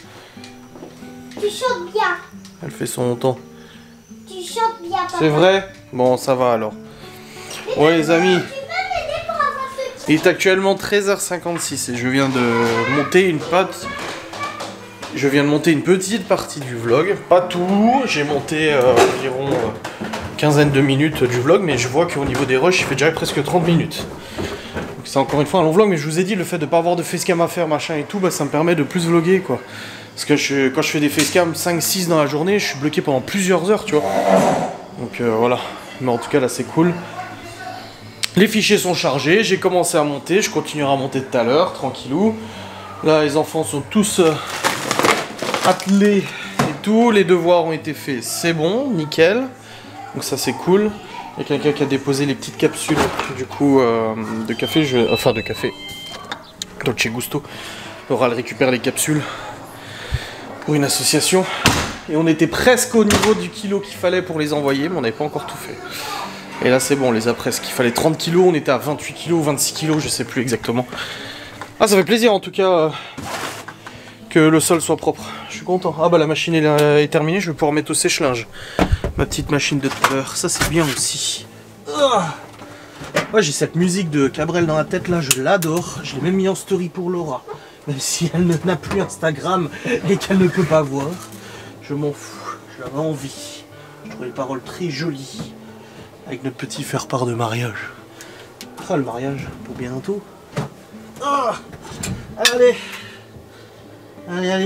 Tu chantes bien. Elle fait son temps. Tu chantes bien, papa. C'est vrai? Bon, ça va alors. Ouais, les amis. Tu peux m'aider pour avoir ce Il est actuellement treize heures cinquante-six et je viens de monter une pâte. Je viens de monter une petite partie du vlog. Pas tout. J'ai monté euh, environ euh, quinzaine de minutes du vlog, mais je vois qu'au niveau des rushs, il fait déjà presque trente minutes. Donc c'est encore une fois un long vlog, mais je vous ai dit, le fait de pas avoir de facecam à faire, machin et tout, bah, ça me permet de plus vlogger quoi. Parce que je, quand je fais des facecam cinq six dans la journée, je suis bloqué pendant plusieurs heures, tu vois. Donc euh, voilà. Mais en tout cas, là, c'est cool. Les fichiers sont chargés, j'ai commencé à monter, je continuerai à monter tout à l'heure, tranquillou. Là, les enfants sont tous euh, attelés et tout. Les devoirs ont été faits, c'est bon, nickel. Donc ça, c'est cool. Il y a quelqu'un qui a déposé les petites capsules, du coup, euh, de café. Je... Enfin, de café. Dolce Gusto. Laura, elle récupère les capsules pour une association. Et on était presque au niveau du kilo qu'il fallait pour les envoyer, mais on n'avait pas encore tout fait. Et là c'est bon, on les a presque. Il fallait trente kilos, on était à vingt-huit kilos, vingt-six kilos, je sais plus exactement. Ah, ça fait plaisir en tout cas euh, que le sol soit propre. Je suis content. Ah bah la machine est, est terminée, je vais pouvoir mettre au sèche-linge. Ma petite machine de tout à l'heure, ça c'est bien aussi. Ah ouais, j'ai cette musique de Cabrel dans la tête là, je l'adore. Je l'ai même mis en story pour Laura. Même si elle n'a plus Instagram et qu'elle ne peut pas voir. Je m'en fous, j'avais envie. Je trouve les paroles très jolies. Avec notre petit faire-part de mariage. Ah, le mariage, pour bientôt. Ah, allez. Allez, allez.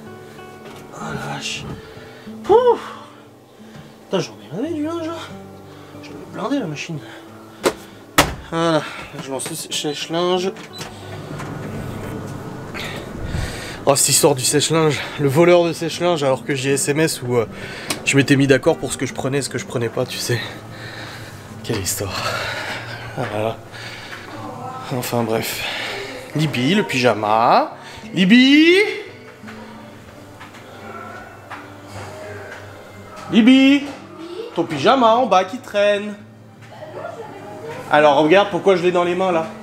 Oh la vache. Ouh. Putain, j'en ai lavé du linge là. Je l'ai blindé la machine. Voilà, là, je lance le sèche-linge. Oh, cette histoire du sèche-linge, le voleur de sèche-linge, alors que j'ai S M S où euh, je m'étais mis d'accord pour ce que je prenais et ce que je prenais pas, tu sais. Quelle histoire. Ah là là. Enfin bref. Libye, le pyjama. Libye Libye ton pyjama en bas qui traîne. Alors regarde pourquoi je l'ai dans les mains là.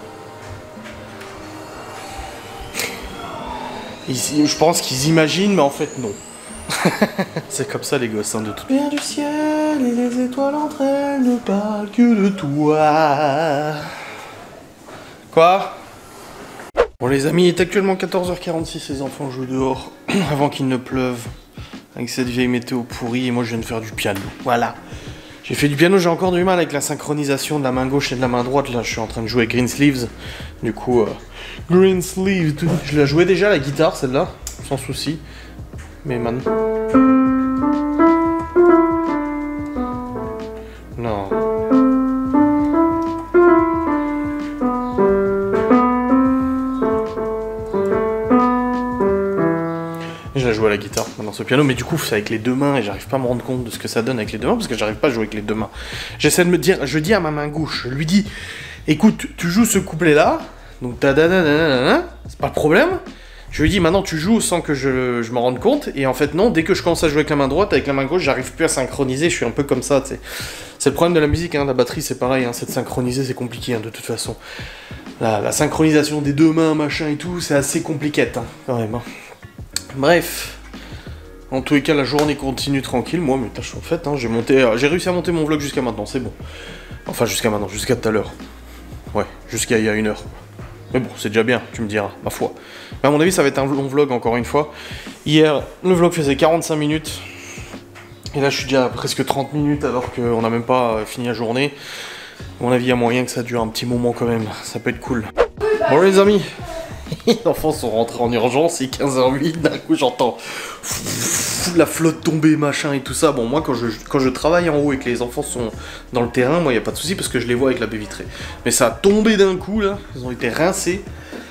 Ils, je pense qu'ils imaginent, mais en fait non. C'est comme ça les gosses, hein, de tout. Viens du ciel et les étoiles entre elles ne parlent que de toi. Quoi? Bon les amis, il est actuellement quatorze heures quarante-six, les enfants jouent dehors avant qu'il ne pleuve. Avec cette vieille météo pourrie, et moi je viens de faire du piano. Voilà. J'ai fait du piano, j'ai encore du mal avec la synchronisation de la main gauche et de la main droite. Là je suis en train de jouer Green Sleeves. Du coup, euh, Green Sleeves, je la jouais déjà la guitare celle-là, sans souci. Mais maintenant... Non. jouer à la guitare dans ce piano, mais du coup c'est avec les deux mains et j'arrive pas à me rendre compte de ce que ça donne avec les deux mains parce que j'arrive pas à jouer avec les deux mains. J'essaie de me dire, je dis à ma main gauche, je lui dis, écoute, tu joues ce couplet là, donc ta da da da da da, c'est pas le problème. Je lui dis maintenant tu joues sans que je, je me rende compte, et en fait non, dès que je commence à jouer avec la main droite, avec la main gauche, j'arrive plus à synchroniser, je suis un peu comme ça, tu sais. C'est le problème de la musique, hein, la batterie c'est pareil, hein, c'est de synchroniser, c'est compliqué hein, de toute façon. La, la synchronisation des deux mains, machin et tout, c'est assez compliqué hein, quand même. Hein. Bref, en tous les cas la journée continue tranquille, moi mes tâches sont faites, hein. J'ai monté, euh, j'ai réussi à monter mon vlog jusqu'à maintenant, c'est bon. Enfin jusqu'à maintenant, jusqu'à tout à l'heure. Ouais, jusqu'à il y a une heure. Mais bon, c'est déjà bien, tu me diras, ma foi. Mais à mon avis, ça va être un long vlog, encore une fois. Hier, le vlog faisait quarante-cinq minutes. Et là, je suis déjà à presque trente minutes, alors qu'on n'a même pas fini la journée. À mon avis, il y a moyen que ça dure un petit moment quand même. Ça peut être cool. Bon, les amis, les enfants sont rentrés en urgence, il est quinze heures huit, d'un coup, j'entends la flotte tomber, machin et tout ça. Bon, moi, quand je, quand je travaille en haut et que les enfants sont dans le terrain, moi, il n'y a pas de souci parce que je les vois avec la baie vitrée. Mais ça a tombé d'un coup, là. Ils ont été rincés.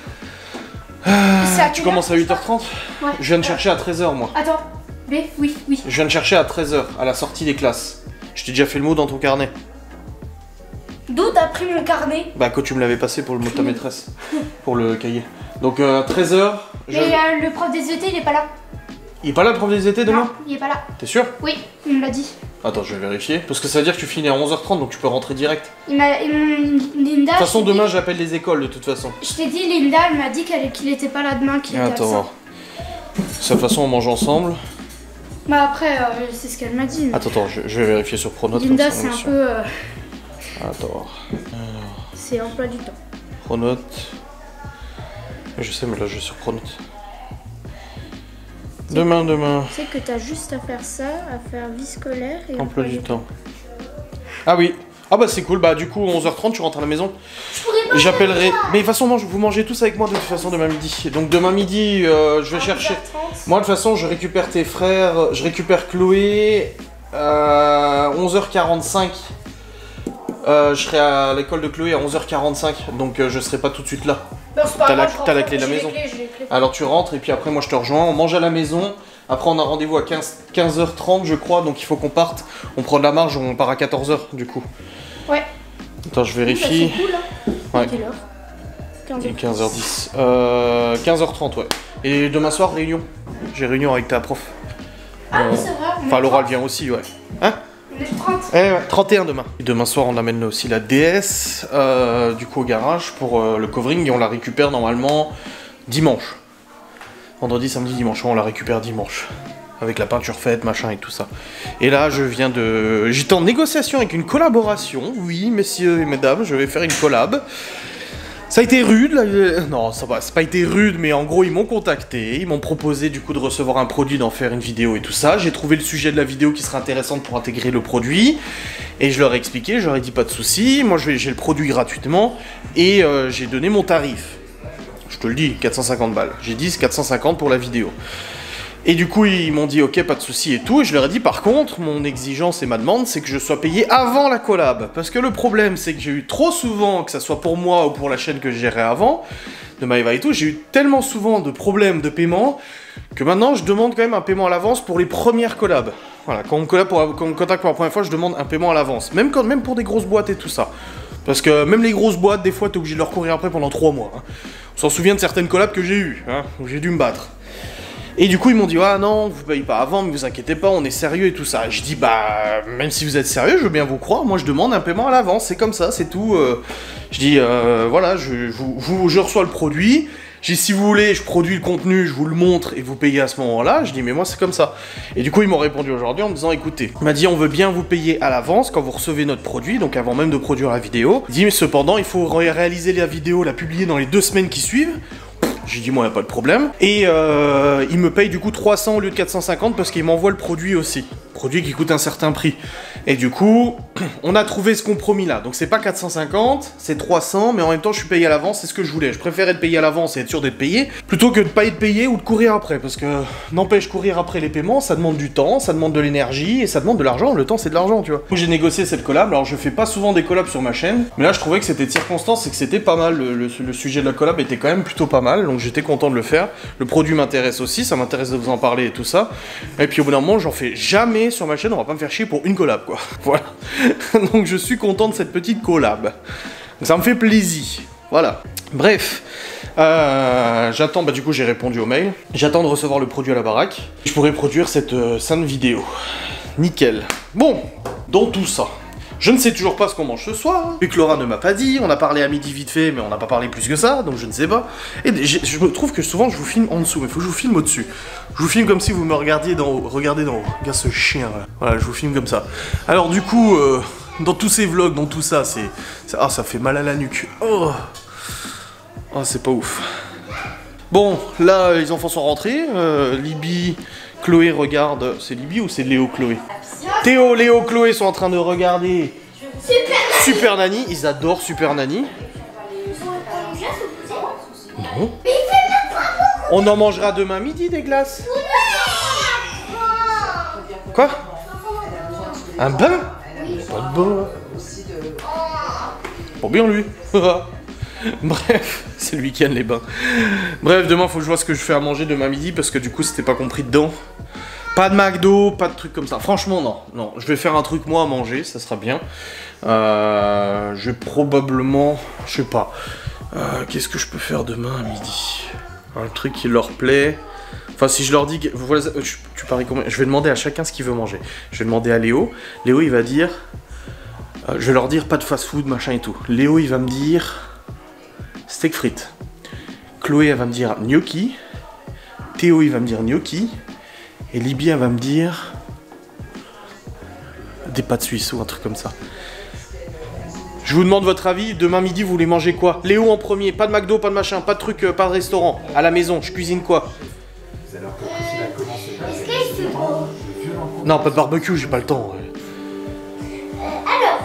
Ah, tu commences à huit heures trente? Ouais. Je viens de chercher à treize heures, moi. Attends, B, oui, oui. Je viens de chercher à treize heures, à la sortie des classes. Je t'ai déjà fait le mot dans ton carnet. D'où t'as pris mon carnet? Bah, quand tu me l'avais passé pour le mot de ta maîtresse. Pour le cahier. Donc, euh, treize heures. Je... Mais euh, le prof des E T, il est pas là. Il est pas là le prof des étés demain? Non, il est pas là. T'es sûr? Oui, il me l'a dit. Attends, je vais vérifier. Parce que ça veut dire que tu finis à onze heures trente, donc tu peux rentrer direct. Il m'a. il- Linda. De toute façon, je t'ai demain, dit- j'appelle les écoles de toute façon. Je t'ai dit, Linda, elle m'a dit qu'elle- qu'il était pas là demain, qu'il était absent. Attends. De toute façon, on mange ensemble. Bah après, euh, c'est ce qu'elle m'a dit. mais- Attends, attends, je, je vais vérifier sur Pronote. Linda, comme ça, c'est on est un sûr. peu. euh, Attends. C'est l'emploi du temps. Pronote. Je sais, mais là, je vais sur Pronote. Demain, demain. Tu sais que t'as juste à faire ça, à faire vie scolaire et Emploi du temps. Ah oui. Ah bah c'est cool, bah du coup onze heures trente tu rentres à la maison. Je pourrais pas. J'appellerai. Mais de toute façon mange- vous mangez tous avec moi de toute façon demain midi. Donc demain midi euh, je vais chercher. Moi de toute façon je récupère tes frères, je récupère Chloé euh, onze heures quarante-cinq. Euh, je serai à l'école de Chloé à onze heures quarante-cinq, donc euh, je serai pas tout de suite là. T'as la- t'as la clé de la maison. Alors tu rentres et puis après moi je te rejoins, on mange à la maison. Après on a rendez-vous à quinze heures trente je crois, donc il faut qu'on parte. On prend de la marge, on part à quatorze heures du coup. Ouais. Attends, je vérifie. C'est cool, hein. Ouais. Quelle heure? quinze heures. quinze heures dix. Euh, quinze heures trente, ouais. Et demain soir, réunion. J'ai réunion avec ta prof. Ah Euh, oui, c'est vrai. on Enfin, est l'oral trente. vient aussi, ouais. Hein? On est trente. Eh ouais, trente et un demain. Et demain soir, on amène aussi la D S, euh, du coup, au garage pour euh, le covering et on la récupère normalement dimanche. Vendredi, samedi, dimanche. On la récupère dimanche. Avec la peinture faite, machin et tout ça. Et là, je viens de... J'étais en négociation avec une collaboration. Oui, messieurs et mesdames, je vais faire une collab. Ça a été rude, là. Non, ça va, c'est pas été rude, mais en gros, ils m'ont contacté. Ils m'ont proposé, du coup, de recevoir un produit, d'en faire une vidéo et tout ça. J'ai trouvé le sujet de la vidéo qui serait intéressante pour intégrer le produit. Et je leur ai expliqué, je leur ai dit pas de soucis. Moi, je vais- j'ai le produit gratuitement. Et euh, j'ai donné mon tarif. Je te le dis, quatre cent cinquante balles. J'ai dit quatre cent cinquante pour la vidéo. Et du coup, ils m'ont dit ok, pas de souci et tout. Et je leur ai dit par contre, mon exigence et ma demande, c'est que je sois payé avant la collab. Parce que le problème, c'est que j'ai eu trop souvent, que ça soit pour moi ou pour la chaîne que je gérais avant, de Maeva et tout, j'ai eu tellement souvent de problèmes de paiement que maintenant je demande quand même un paiement à l'avance pour les premières collabs. Voilà, quand on me, collab pour, quand on me contacte pour la première fois, je demande un paiement à l'avance. Même, quand, même pour des grosses boîtes et tout ça. Parce que même les grosses boîtes, des fois, t'es obligé de leur courir après pendant trois mois. Hein. On s'en souvient de certaines collabs que j'ai eues, hein, où j'ai dû me battre. Et du coup, ils m'ont dit, ah non, vous payez pas avant, mais vous inquiétez pas, on est sérieux et tout ça. Et je dis, bah, même si vous êtes sérieux, je veux bien vous croire, moi je demande un paiement à l'avance, c'est comme ça, c'est tout. Euh, je dis, euh, voilà, je, je, vous- je reçois le produit, je dis, si vous voulez, je produis le contenu, je vous le montre et vous payez à ce moment-là. Je dis, mais moi c'est comme ça. Et du coup, ils m'ont répondu aujourd'hui en me disant, écoutez, il m'a dit, on veut bien vous payer à l'avance quand vous recevez notre produit, donc avant même de produire la vidéo. Il dit, mais cependant, il faut ré- réaliser la vidéo, la publier dans les deux semaines qui suivent. J'ai dit, moi, y a pas de problème. Et euh, il me paye du coup trois cents au lieu de quatre cent cinquante parce qu'il m'envoie le produit aussi. Produit qui coûte un certain prix. Et du coup, on a trouvé ce compromis-là. Donc c'est pas quatre cent cinquante, c'est trois cents, mais en même temps, je suis payé à l'avance, c'est ce que je voulais. Je préférais être payé à l'avance et être sûr d'être payé, plutôt que de pas être payé ou de courir après. Parce que, n'empêche, courir après les paiements, ça demande du temps, ça demande de l'énergie, et ça demande de l'argent. Le temps, c'est de l'argent, tu vois. Donc j'ai négocié cette collab. Alors je fais pas souvent des collabs sur ma chaîne, mais là, je trouvais que c'était de circonstance et que c'était pas mal. Le, le, le sujet de la collab était quand même plutôt pas mal, donc j'étais content de le faire. Le produit m'intéresse aussi, ça m'intéresse de vous en parler et tout ça. Et puis au bout d'un moment, j'en fais jamais sur ma chaîne, on va pas me faire chier pour une collab, quoi. Voilà. Donc je suis content de cette petite collab. Ça me fait plaisir. Voilà. Bref. Euh, j'attends, bah du coup j'ai répondu au mail. J'attends de recevoir le produit à la baraque. Je pourrai produire cette euh, sainte vidéo. Nickel. Bon, dans tout ça. Je ne sais toujours pas ce qu'on mange ce soir, vu que Laura ne m'a pas dit, on a parlé à midi vite fait, mais on n'a pas parlé plus que ça, donc je ne sais pas. Et je me trouve que souvent je vous filme en dessous, mais il faut que je vous filme au-dessus. Je vous filme comme si vous me regardiez d'en haut, regardez d'en haut. Regarde ce chien là. Voilà, je vous filme comme ça. Alors du coup, euh, dans tous ces vlogs, dans tout ça, c'est... Ah, ça fait mal à la nuque. Oh, oh c'est pas ouf. Bon, là, les enfants sont rentrés. Euh, Libby, Chloé regarde... C'est Libby ou c'est Léo, Chloé? Théo, Léo, Chloé sont en train de regarder Super Nanny. Super Nanny. Ils adorent Super Nanny. Non. On en mangera demain midi des glaces. Quoi? Un bain? Pas de bain. Pour bien lui. Bref, c'est le week-end les bains. Bref, demain faut que je vois ce que je fais à manger demain midi parce que du coup c'était pas compris dedans. Pas de McDo, pas de trucs comme ça. Franchement, non. Non, je vais faire un truc moi à manger, ça sera bien. Euh, je vais probablement... Je sais pas. Euh, Qu'est-ce que je peux faire demain à midi? Un truc qui leur plaît. Enfin, si je leur dis... Que, voilà, tu, tu paries combien? Je vais demander à chacun ce qu'il veut manger. Je vais demander à Léo. Léo, il va dire... Euh, je vais leur dire pas de fast-food, machin et tout. Léo, il va me dire... Steak frites. Chloé, elle va me dire gnocchi. Théo, il va me dire gnocchi. Et Libby, elle va me dire... Des pâtes suisses ou un truc comme ça. Je vous demande votre avis. Demain midi, vous voulez manger quoi? Léo en premier. Pas de McDo, pas de machin, pas de truc, euh, pas de restaurant. À la maison, je cuisine quoi? Est-ce qu'il fait beau? Non, pas de barbecue, j'ai pas le temps. Euh, alors,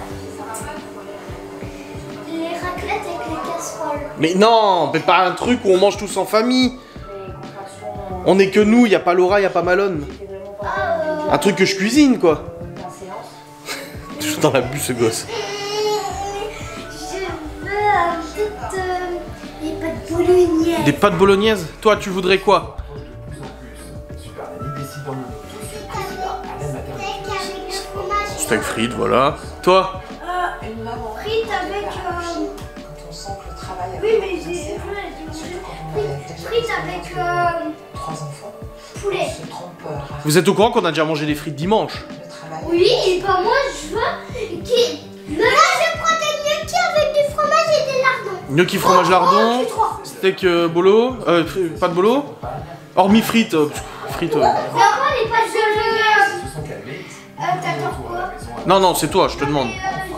les raclettes avec les casseroles. Mais non, mais pas un truc où on mange tous en famille. On est que nous, y a pas Laura, y a pas Malone. Un truc que je cuisine, quoi. Toujours dans la bus, ce gosse. Je veux un petit... Euh, des pâtes bolognaises. Des pâtes bolognaises? Toi, tu voudrais quoi? Steak frites, voilà. Toi? Euh, frites avec... Euh... Oui, mais j'ai... Frites avec... Euh... poulet. Vous êtes au courant qu'on a déjà mangé des frites dimanche? Oui, et ben moi je veux... Qui... Là, je prends des gnocchis avec du fromage et des lardons. Gnocchi fromage lardon, steak euh, bolo, euh, pas de bolo, hormis frites, euh, frites. Euh... C'est quoi les pâtes de... Euh, t'adores quoi? Non, non, c'est toi, je te demande.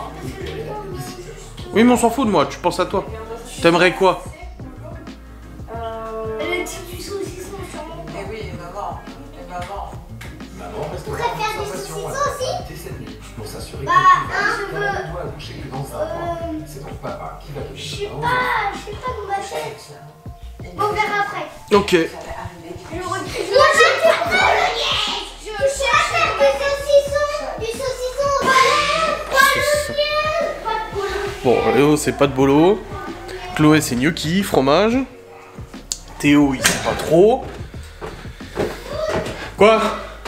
Oui, mais on s'en fout de moi, tu penses à toi. T'aimerais quoi? Le type du saucisson, sûrement. Eh oui, maman. Eh maman. Maman, Tu préfères du saucisson aussi? pour s'assurer Bah, hein, je veux... Euh... c'est ton papa qui va te Je sais pas, je sais pas qu'on va faire. On verra après. Ok. Je recule. Moi, je veux du bolognaise. Je cherche du saucisson. Du saucisson au bolognaise. Pas de bolognaise. Bon, Léo, c'est pas de bolo. Chloé, c'est gnocchi, fromage. Théo, il sait pas trop. Quoi?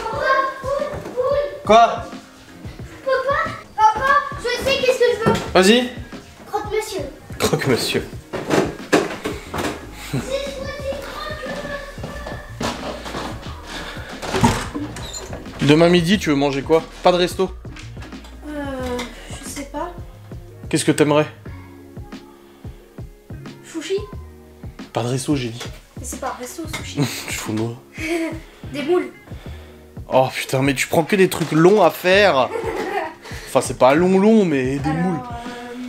Quoi? Papa, papa, je sais qu'est-ce que je veux. Vas-y. Croque-monsieur. Croque-monsieur. Demain midi, tu veux manger quoi? Pas de resto? Euh, je sais pas. Qu'est-ce que t'aimerais? Sushi? Pas de resto, j'ai dit. Mais c'est pas un resto, sushi. Tu te fous de moi. Des moules. Oh putain, mais tu prends que des trucs longs à faire. Enfin, c'est pas long long, mais des Alors, moules. euh,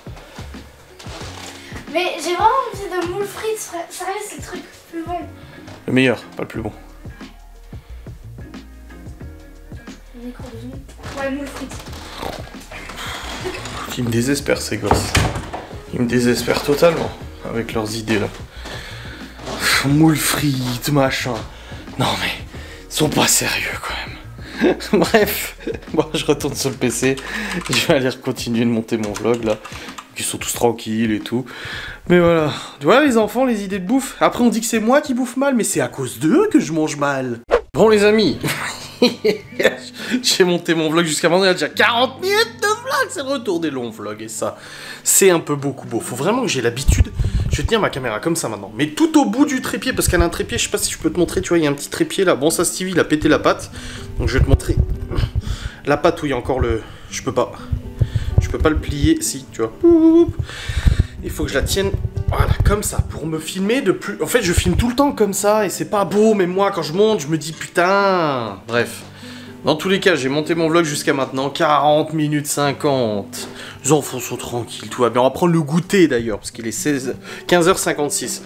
Mais j'ai vraiment envie de moules frites. Sérieux, c'est le truc plus bon. Le meilleur, pas le plus bon. Un écran de zoom. Ouais, moule frites. Ils me désespèrent ces gosses. Ils me désespèrent totalement avec leurs idées là. Moule frites, machin. Non mais, ils sont pas sérieux quand même. Bref, bon, je retourne sur le P C. Je vais aller continuer de monter mon vlog là. Ils sont tous tranquilles et tout. Mais voilà. Tu vois les enfants, les idées de bouffe. Après on dit que c'est moi qui bouffe mal, mais c'est à cause d'eux que je mange mal. Bon les amis. J'ai monté mon vlog jusqu'à maintenant, il y a déjà quarante minutes de vlog, c'est le retour des longs vlogs et ça, c'est un peu beaucoup beau. Faut vraiment que j'ai l'habitude, je vais tenir ma caméra comme ça maintenant, mais tout au bout du trépied, parce qu'elle a un trépied, je sais pas si je peux te montrer, tu vois, il y a un petit trépied là. Bon ça Stevie, il a pété la patte, donc je vais te montrer la patte où il y a encore le... Je peux pas, je peux pas le plier, si, tu vois. Il faut que je la tienne, voilà, comme ça, pour me filmer de plus... En fait, je filme tout le temps comme ça, et c'est pas beau, mais moi, quand je monte, je me dis, putain... Bref. Dans tous les cas, j'ai monté mon vlog jusqu'à maintenant, quarante minutes cinquante. Les enfants sont tranquilles, tout va bien. On va prendre le goûter, d'ailleurs, parce qu'il est seize... quinze heures cinquante-six.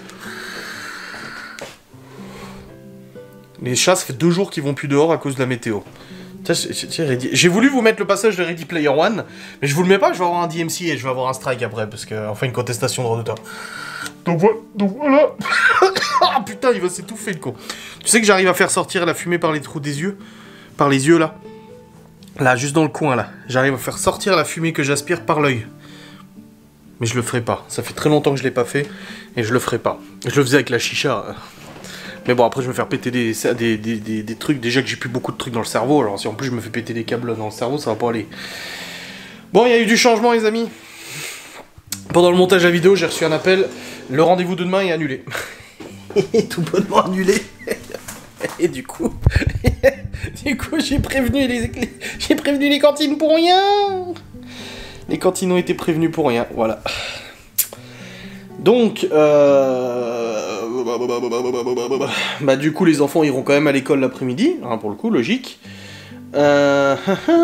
Les chats, ça fait deux jours qu'ils vont plus dehors à cause de la météo. J'ai voulu vous mettre le passage de Ready Player One, mais je vous le mets pas, je vais avoir un D M C et je vais avoir un strike après, parce que, enfin, une contestation de droit d'auteur. Donc voilà, donc voilà. Ah putain, il va s'étouffer le con. Tu sais que j'arrive à faire sortir la fumée par les trous des yeux? Par les yeux là. Là, juste dans le coin là. J'arrive à faire sortir la fumée que j'aspire par l'œil. Mais je le ferai pas. Ça fait très longtemps que je l'ai pas fait, et je le ferai pas. Je le faisais avec la chicha. Mais bon, après je vais me faire péter des, des, des, des, des trucs, déjà que j'ai plus beaucoup de trucs dans le cerveau, alors si en plus je me fais péter des câbles dans le cerveau, ça va pas aller. Bon, il y a eu du changement les amis. Pendant le montage à vidéo, j'ai reçu un appel, le rendez-vous de demain est annulé. Tout bonnement annulé. Et du coup, du coup j'ai prévenu les, les j'ai prévenu les cantines pour rien. Les cantines ont été prévenues pour rien, voilà. Donc, euh... bah du coup les enfants iront quand même à l'école l'après-midi, hein, pour le coup, logique. Euh...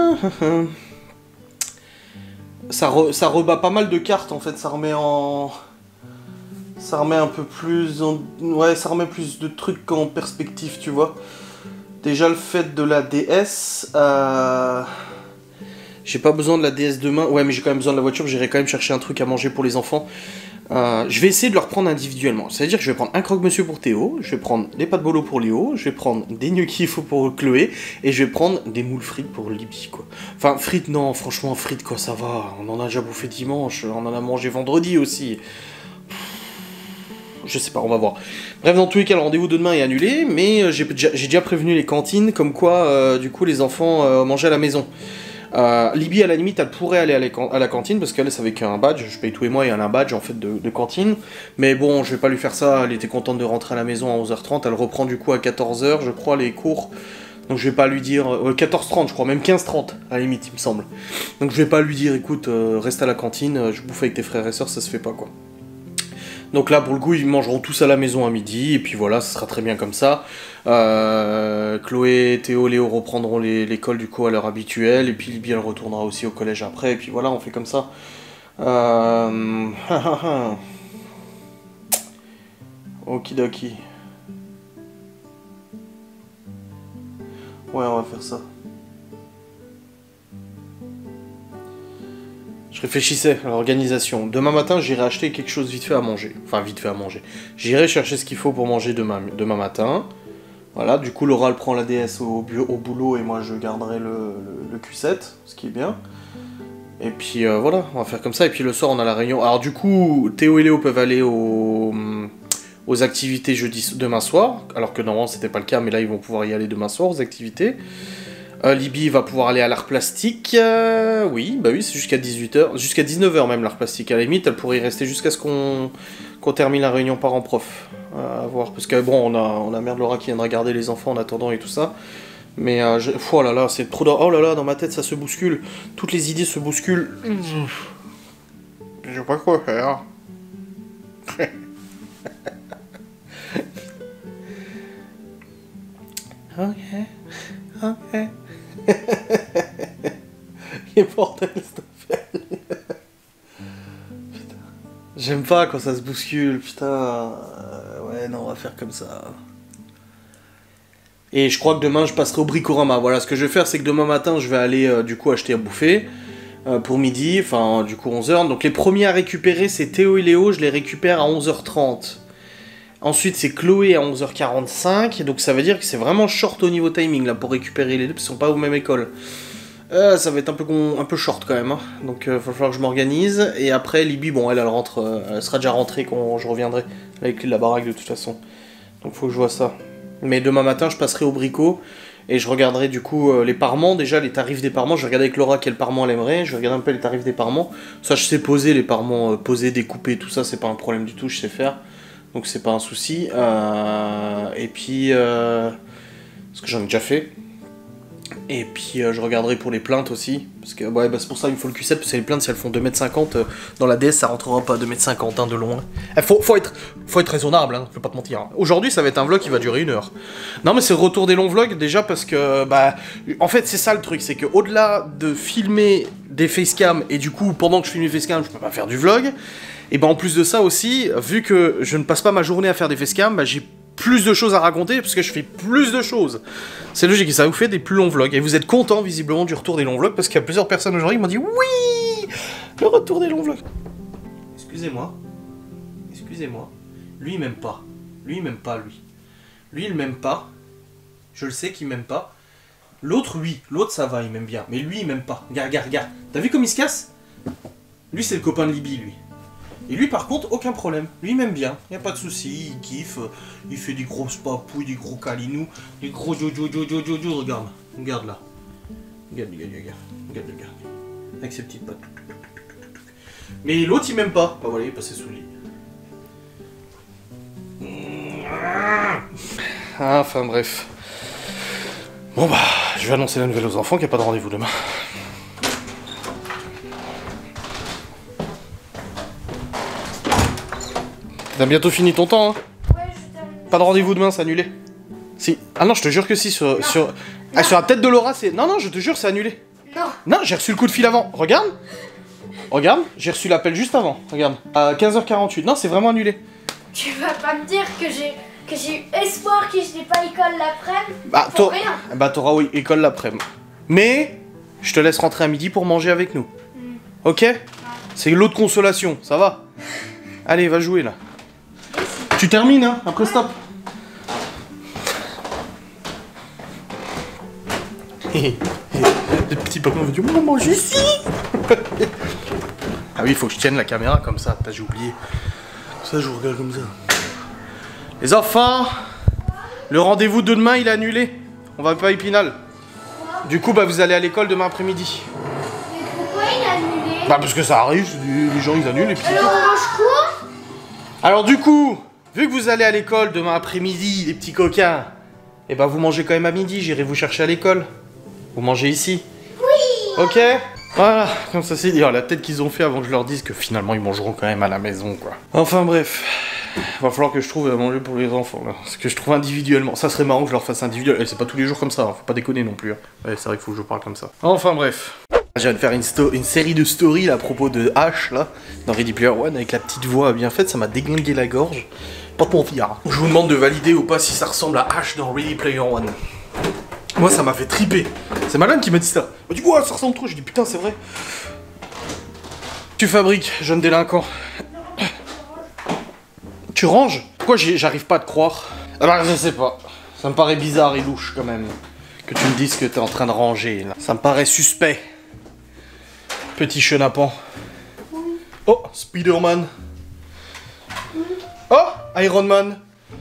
ça, re... ça rebat pas mal de cartes en fait, ça remet en... Ça remet un peu plus... En... Ouais, ça remet plus de trucs en perspective, tu vois. Déjà le fait de la D S... Euh... J'ai pas besoin de la D S demain, ouais mais j'ai quand même besoin de la voiture, j'irai quand même chercher un truc à manger pour les enfants. Euh, je vais essayer de leur prendre individuellement, c'est-à-dire que je vais prendre un croque-monsieur pour Théo, je vais prendre des pâtes bolo pour Léo, je vais prendre des gnocchis pour Chloé, et je vais prendre des moules frites pour Libby, quoi. Enfin, frites, non, franchement, frites, quoi, ça va, on en a déjà bouffé dimanche, on en a mangé vendredi aussi. Je sais pas, on va voir. Bref, dans tous les cas, le rendez-vous de demain est annulé, mais j'ai déjà, déjà prévenu les cantines, comme quoi, euh, du coup, les enfants euh, mangeaient à la maison. Euh, Libby, à la limite, elle pourrait aller à la, à la cantine, parce qu'elle, savait qu'un badge, je paye tous les mois, et elle a un badge, en fait, de, de cantine. Mais bon, je vais pas lui faire ça, elle était contente de rentrer à la maison à onze heures trente, elle reprend du coup à quatorze heures, je crois, les cours. Donc je vais pas lui dire... Euh, quatorze heures trente, je crois, même quinze heures trente, à la limite, il me semble. Donc je vais pas lui dire, écoute, euh, reste à la cantine, je bouffe avec tes frères et sœurs, ça se fait pas, quoi. Donc là, pour le coup, ils mangeront tous à la maison à midi, et puis voilà, ça sera très bien comme ça. Euh, Chloé, Théo, Léo reprendront l'école du coup à l'heure habituelle, et puis Libby, elle retournera aussi au collège après, et puis voilà, on fait comme ça. Euh... Okidoki. Ouais, on va faire ça. Je réfléchissais à l'organisation. Demain matin, j'irai acheter quelque chose vite fait à manger. Enfin, vite fait à manger. J'irai chercher ce qu'il faut pour manger demain, demain matin. Voilà, du coup, Laura, elle prend la D S au, au boulot et moi, je garderai le, le, le Q sept, ce qui est bien. Et puis, euh, voilà, on va faire comme ça. Et puis, le soir, on a la réunion. Alors, du coup, Théo et Léo peuvent aller au, aux activités jeudi, demain soir. Alors que normalement, c'était pas le cas, mais là, ils vont pouvoir y aller demain soir aux activités. Euh, Libby va pouvoir aller à l'art plastique, euh, oui, bah oui, c'est jusqu'à dix-huit heures, jusqu'à dix-neuf heures même l'art plastique, à la limite, elle pourrait y rester jusqu'à ce qu'on qu'on termine la réunion parents-prof, euh, à voir, parce que bon, on a, on a Merde Laura qui viendra garder les enfants en attendant et tout ça, mais, euh, je, oh là là, c'est trop, dans, oh là là, dans ma tête ça se bouscule, toutes les idées se bousculent, je sais pas quoi faire. Ok, ok. Il est mortel cette affaire. Putain. J'aime pas quand ça se bouscule, putain. Euh, ouais, non, on va faire comme ça. Et je crois que demain je passerai au Bricorama. Voilà, ce que je vais faire, c'est que demain matin je vais aller euh, du coup acheter à bouffer euh, pour midi, enfin du coup onze heures. Donc les premiers à récupérer c'est Théo et Léo, je les récupère à onze heures trente. Ensuite c'est Chloé à onze heures quarante-cinq, donc ça veut dire que c'est vraiment short au niveau timing là pour récupérer les deux, parce qu'ils sont pas aux mêmes écoles. Euh, ça va être un peu, con, un peu short quand même, hein. Donc il euh, va falloir que je m'organise. Et après Libby, bon elle, elle rentre, euh, elle sera déjà rentrée quand je reviendrai avec la baraque de toute façon. Donc faut que je vois ça. Mais demain matin je passerai au Brico et je regarderai du coup euh, les parements, déjà les tarifs des parements. Je vais regarder avec Laura quel parement elle aimerait, je vais regarder un peu les tarifs des parements. Ça je sais poser les parements, euh, poser, découper, tout ça c'est pas un problème du tout, je sais faire. Donc c'est pas un souci. Euh, et puis, euh, parce que j'en ai déjà fait. Et puis euh, je regarderai pour les plaintes aussi. Parce que ouais, bah, c'est pour ça qu'il me faut le Q sept, parce que les plaintes si elles font deux mètres cinquante, euh, dans la D S ça rentrera pas à deux mètres cinquante hein, de long. Hein. Eh, faut, faut, être, faut être raisonnable, hein, faut pas te mentir. Hein. Aujourd'hui ça va être un vlog qui va durer une heure. Non mais c'est le retour des longs vlogs déjà parce que, bah, en fait c'est ça le truc, c'est que au-delà de filmer des facecam, et du coup pendant que je filme les facecam je peux pas faire du vlog. Et ben en plus de ça aussi, vu que je ne passe pas ma journée à faire des facecam, bah, j'ai plus de choses à raconter parce que je fais plus de choses. C'est logique et ça vous fait des plus longs vlogs. Et vous êtes contents visiblement du retour des longs vlogs parce qu'il y a plusieurs personnes aujourd'hui qui m'ont dit oui, le retour des longs vlogs. Excusez-moi, excusez-moi. Lui il m'aime pas. Lui il m'aime pas lui. Lui il m'aime pas. Je le sais qu'il m'aime pas. L'autre oui, l'autre ça va, il m'aime bien. Mais lui il m'aime pas. Regarde, regarde, regarde. T'as vu comme il se casse? Lui c'est le copain de Libby lui. Et lui par contre, aucun problème. Lui il m'aime bien, y a pas de souci, il kiffe, il fait des grosses papouilles, des gros calinous, des gros jojo jojo jojo, regarde, regarde là. Regarde, regarde, regarde, regarde, regarde. Avec ses petites pattes. Mais l'autre il m'aime pas. Bah voilà, il est passé sous le lit. Enfin bref. Bon bah, je vais annoncer la nouvelle aux enfants qu'il n'y a pas de rendez-vous demain. T'as bientôt fini ton temps, hein? Ouais, je termine. Pas de rendez-vous demain, c'est annulé. Si. Ah non, je te jure que si, sur, sur... Ah, sur la tête de Laura, c'est... Non, non, je te jure, c'est annulé. Non. Non, j'ai reçu le coup de fil avant. Regarde. Regarde, j'ai reçu l'appel juste avant. Regarde. À quinze heures quarante-huit. Non, c'est vraiment annulé. Tu vas pas me dire que j'ai que j'ai eu espoir que je n'ai pas école l'après-midi. Bah, pour t'auras... rien. Bah, t'auras oui, école l'après-midi. Mais, je te laisse rentrer à midi pour manger avec nous. Mm. Ok? C'est l'eau de consolation, ça va? Allez, va jouer, là. Tu termines, hein? Après, stop. Le petit papa me dit maman, je suis. Ah oui, il faut que je tienne la caméra comme ça. T'as, j'ai oublié. Ça, je vous regarde comme ça. Les enfants, le rendez-vous de demain, il est annulé. On va pas à Épinal. Du coup, bah, vous allez à l'école demain après-midi. Mais pourquoi il a annulé? Bah, parce que ça arrive, les gens ils annulent les petits. Alors on mange quoi? Alors, du coup, vu que vous allez à l'école demain après-midi, les petits coquins, et bah, vous mangez quand même à midi. J'irai vous chercher à l'école. Vous mangez ici. Oui. Ok? Voilà, comme ça c'est dit, la tête qu'ils ont fait avant que je leur dise que finalement ils mangeront quand même à la maison, quoi. Enfin bref, va falloir que je trouve à manger pour les enfants, là. Ce que je trouve individuellement. Ça serait marrant que je leur fasse individuel. Et c'est pas tous les jours comme ça, hein. Faut pas déconner non plus. Hein. Ouais, c'est vrai qu'il faut que je parle comme ça. Enfin bref. Je viens de faire une, une série de stories là, à propos de H, là, dans Ready Player One, avec la petite voix bien faite, ça m'a déglingué la gorge. Pas pour mentir. Hein. Je vous demande de valider ou pas si ça ressemble à H dans Ready Player One. Moi ça m'a fait triper. C'est Malane qui m'a dit ça. Il m'a dit ouais ça ressemble trop. J'ai dit putain c'est vrai. Tu fabriques, jeune délinquant. Tu ranges? Pourquoi j'arrive pas à te croire? Ah bah je sais pas. Ça me paraît bizarre et louche quand même. Que tu me dises que t'es en train de ranger là. Ça me paraît suspect. Petit chenapan. Oh, Spider-Man. Oh, Iron Man.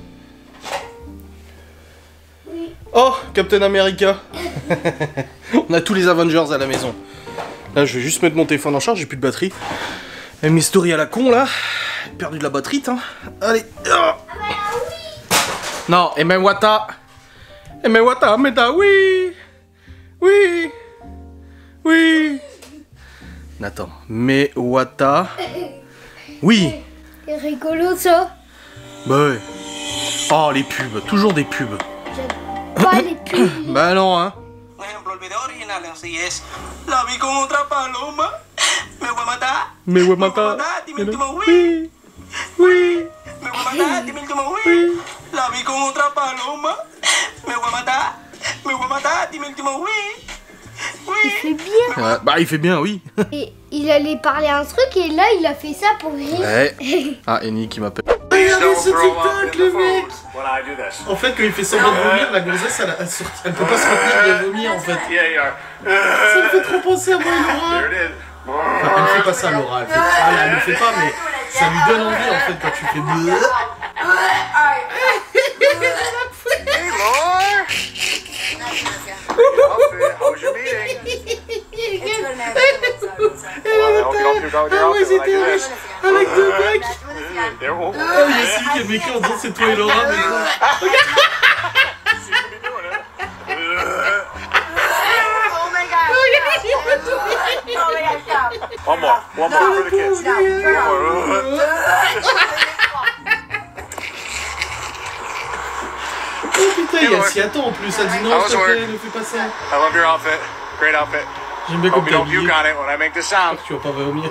Oh, Captain America. On a tous les Avengers à la maison. Là, je vais juste mettre mon téléphone en charge, j'ai plus de batterie. Et mes stories à la con, là. J'ai perdu de la batterie, hein. Allez. Oh. Non, et même Wata. Et même Wata, mais t'as oui. Oui. Oui. Attends, mais Wata. Oui. C'est rigolo ça. Bah ouais. Oh, les pubs, toujours des pubs. Pas les pubs. Bah non, hein. Por ejemplo, el video original así es. La vi con otra paloma. Me voy a matar. Me voy a matar. Dime el último Oui. oui. Oui. Me voy a matar. Dime el último oui. La vi con otra paloma. Me voy a matar. Me voy a matar. Dime el último oui. Il Oui. fait bien. Ouais, bah il fait bien, oui. Et il allait parler un truc et là il a fait ça pour rire. Ouais. Ah, Eni qui m'appelle. Regardez Don't ce throw up TikTok, in le the mec. food when I do this. En fait, quand il fait semblant de vomir, la gonzesse, elle, elle, sort- elle peut pas se retenir de vomir en fait. Yeah, you are. Ça me fait trop penser à moi et Laura. There it is. Enfin, elle fait pas ça, Laura. Elle, fait... ah, là, elle le fait pas, mais ça lui donne envie en fait quand tu fais. Hey, Laura. How was your meeting? Well, I hope you don't puke out your Ah ouais, outfit when I c'était do riche this. avec deux mecs. There won't Ah, il y a celui qui a m'écrit en disant c'est toi et Laura, mais non. be doing it. One more. One more for the kids. One more. Oh putain, il elle s'y attend en plus. Elle dit non, s'il te plaît, ne fais pas ça. I love your outfit. Great outfit. J'aime bien comme Hope you t'es don't puke habillé. on it when I make this sound. Tu vas pas vomir.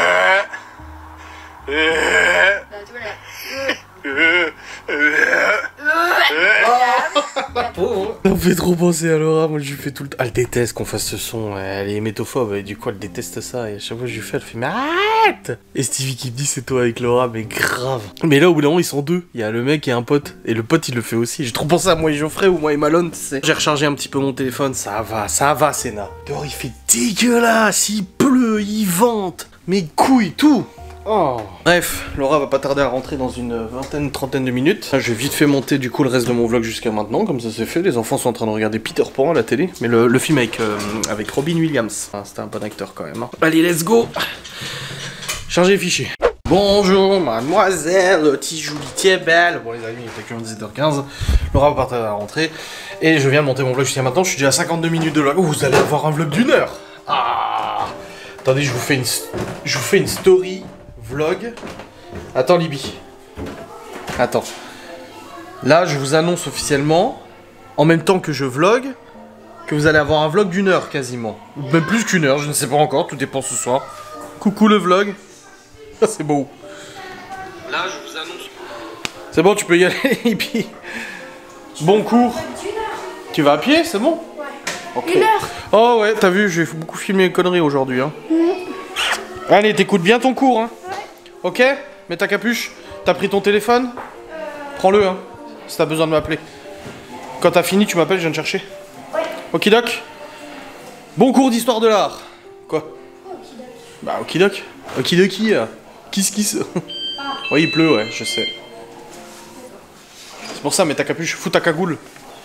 Ça me fait trop penser à Laura, moi je lui fais tout le temps. Elle déteste qu'on fasse ce son, elle est hémétophobe et du coup elle déteste ça. Et à chaque fois que je lui fais, elle fait mais arrête. Et Stevie qui me dit c'est toi avec Laura, mais grave. Mais là au bout d'un moment ils sont deux, il y a le mec et un pote. Et le pote il le fait aussi. J'ai trop pensé à moi et Geoffrey ou moi et Malone, tu sais. J'ai rechargé un petit peu mon téléphone, ça va, ça va Sénat. Dehors il fait dégueulasse, il pleut, il vente, mes couilles, tout. Oh. Bref, Laura va pas tarder à rentrer dans une vingtaine, trentaine de minutes. Je vais vite fait monter du coup le reste de mon vlog jusqu'à maintenant, comme ça c'est fait. Les enfants sont en train de regarder Peter Pan à la télé, mais le, le film avec, euh, avec Robin Williams. Ah, c'était un bon acteur quand même. Hein. Allez, let's go. Charger les fichiers. Bonjour mademoiselle, Tijouli belle. Bon les amis, il est actuellement dix-sept heures quinze. Laura va partir à la rentrée. Et je viens de monter mon vlog jusqu'à maintenant. Je suis déjà à cinquante-deux minutes de vlog. Oh, vous allez avoir un vlog d'une heure. Ah. Attendez, je vous fais une, je vous fais une story. Vlog. Attends Libby. Attends. Là je vous annonce officiellement, en même temps que je vlog, que vous allez avoir un vlog d'une heure quasiment. Ou même plus qu'une heure, je ne sais pas encore, tout dépend ce soir. Coucou le vlog. Ah, c'est beau. Là je vous annonce. C'est bon, tu peux y aller Libby. Bon cours. Tu vas à pied, c'est bon? Ouais. Okay. Une heure. Oh ouais, t'as vu, j'ai beaucoup filmé les conneries aujourd'hui. Hein. Mmh. Allez, t'écoutes bien ton cours, hein. Ok, mets ta capuche. T'as pris ton téléphone? Prends-le, hein, si t'as besoin de m'appeler. Quand t'as fini, tu m'appelles, je viens te chercher. Ouais. Okidoc. Bon cours d'histoire de l'art. Quoi? Okidoc. Bah, okidoc. Okidoki, euh. Kiss kiss. Ah. Oui, il pleut, ouais, je sais. C'est pour ça, mets ta capuche, fous ta cagoule.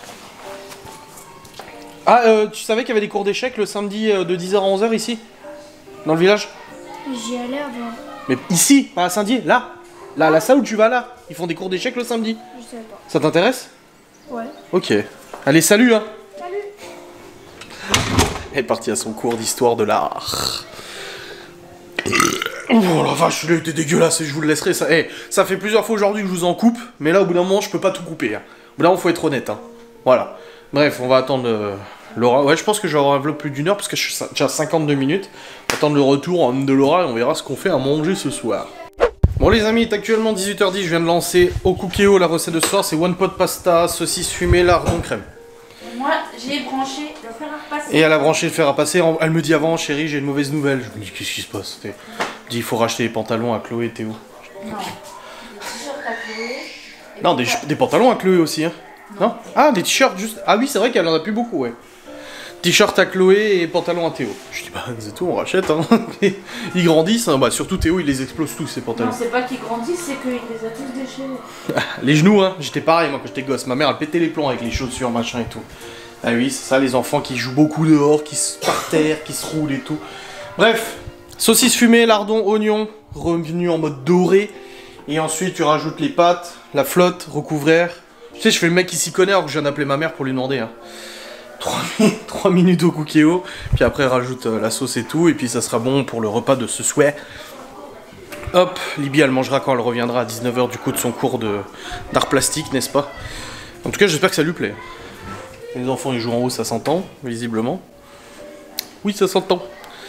Ah, euh, tu savais qu'il y avait des cours d'échecs le samedi euh, de dix heures à onze heures ici? Dans le village? J'y allais avant. Mais ici, pas à Saint-Dié, là. Là, la salle où tu vas là. Ils font des cours d'échecs le samedi. Je sais pas. Ça t'intéresse? Ouais. Ok. Allez, salut, hein. Salut. Elle est partie à son cours d'histoire de l'art. Oh la vache, il a été dégueulasse et je vous le laisserai. Ça, hey, ça fait plusieurs fois aujourd'hui que je vous en coupe, mais là, au bout d'un moment, je peux pas tout couper. Hein. Au bout d'un moment, faut être honnête. Hein. Voilà. Bref, on va attendre euh, Laura. Ouais, je pense que je vais avoir un vlog plus d'une heure parce que je suis déjà à cinquante-deux minutes. On va attendre le retour de Laura et on verra ce qu'on fait à manger ce soir. Bon les amis, il est actuellement dix-huit heures dix, je viens de lancer au Cookéo la recette de ce soir, c'est one pot pasta, saucisse fumée, lardon, crème. Moi, j'ai branché le fer à repasser. Et elle a branché le fer à passer, elle me dit avant, chérie, j'ai une mauvaise nouvelle. Je me dis, qu'est-ce qui se passe? Elle me dit, il faut racheter les pantalons à Chloé et Théo. Non. Des t-shirts à Chloé. et Non, des, pantalons. des pantalons à Chloé aussi, hein. Non, Ah, des t-shirts juste. Ah oui, c'est vrai qu'elle en a plus beaucoup, ouais. T-shirt à Chloé et pantalon à Théo. Je dis, bah, c'est tout, on rachète, hein. Ils grandissent, hein. Bah, surtout Théo, il les explose tous, ces pantalons. Non, c'est pas qu'ils grandissent, c'est qu'ils les a tous déchirés. Les genoux, hein, j'étais pareil moi quand j'étais gosse. Ma mère elle pétait les plombs avec les chaussures, machin et tout. Ah oui, c'est ça les enfants qui jouent beaucoup dehors, qui se par terre, qui se roulent et tout. Bref, saucisse fumée, lardon, oignon, revenu en mode doré. Et ensuite tu rajoutes les pâtes, la flotte, recouvrir. Tu sais, je fais le mec qui s'y connaît alors que je viens d'appeler ma mère pour lui demander. Hein. trois minutes au Cookéo, puis après rajoute euh, la sauce et tout, et puis ça sera bon pour le repas de ce soir. Hop, Libby elle mangera quand elle reviendra à dix-neuf heures du coup de son cours de d'art plastique, n'est-ce pas? En tout cas j'espère que ça lui plaît. Les enfants ils jouent en haut, ça s'entend, visiblement. Oui, ça s'entend.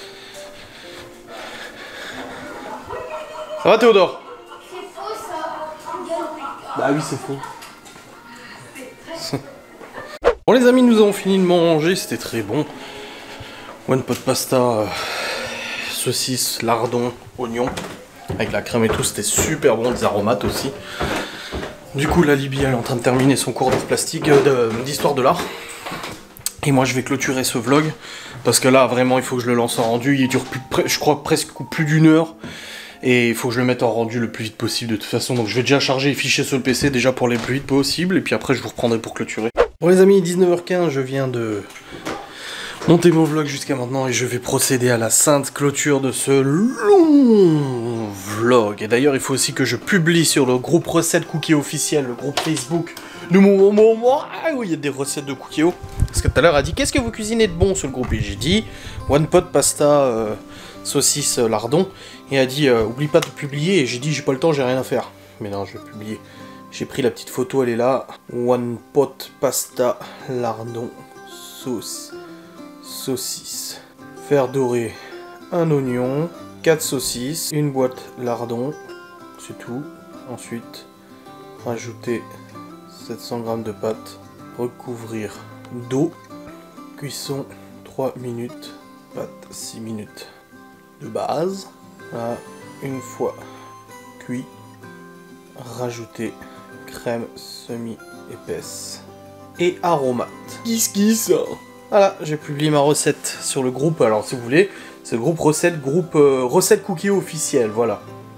Ça va Théodore? C'est faux ça. Bah oui c'est faux. Bon les amis, nous avons fini de manger, c'était très bon. One pot pasta, euh, saucisse, lardon, oignon, avec la crème et tout, c'était super bon, des aromates aussi. Du coup la Libye elle est en train de terminer son cours d'art plastique, euh, d'histoire de l'art. Et moi je vais clôturer ce vlog, parce que là vraiment il faut que je le lance en rendu, il dure plus, je crois presque plus d'une heure. Et il faut que je le mette en rendu le plus vite possible de toute façon. Donc je vais déjà charger les fichiers sur le P C déjà pour les plus vite possible. Et puis après je vous reprendrai pour clôturer. Bon les amis, dix-neuf heures quinze, je viens de monter mon vlog jusqu'à maintenant. Et je vais procéder à la sainte clôture de ce long vlog. Et d'ailleurs il faut aussi que je publie sur le groupe recettes cookies officiel, le groupe Facebook de mon moment. Ah oui, il y a des recettes de cookies. Parce que tout à l'heure elle a dit qu'est-ce que vous cuisinez de bon sur le groupe. Et j'ai dit one pot pasta... Euh, saucisse euh, lardon, et elle a dit euh, oublie pas de publier, et j'ai dit j'ai pas le temps, j'ai rien à faire. Mais non, je vais publier. J'ai pris la petite photo, elle est là. One pot pasta lardon sauce saucisse. Faire dorer un oignon, quatre saucisses, une boîte lardon, c'est tout. Ensuite, rajouter sept cents grammes de pâte, recouvrir d'eau, cuisson trois minutes, pâte six minutes. De base, là, une fois cuit, rajouter crème semi-épaisse et aromates. Kiss kiss. Voilà, j'ai publié ma recette sur le groupe, alors si vous voulez, c'est le groupe recette, groupe euh, recette cookie officiel, voilà.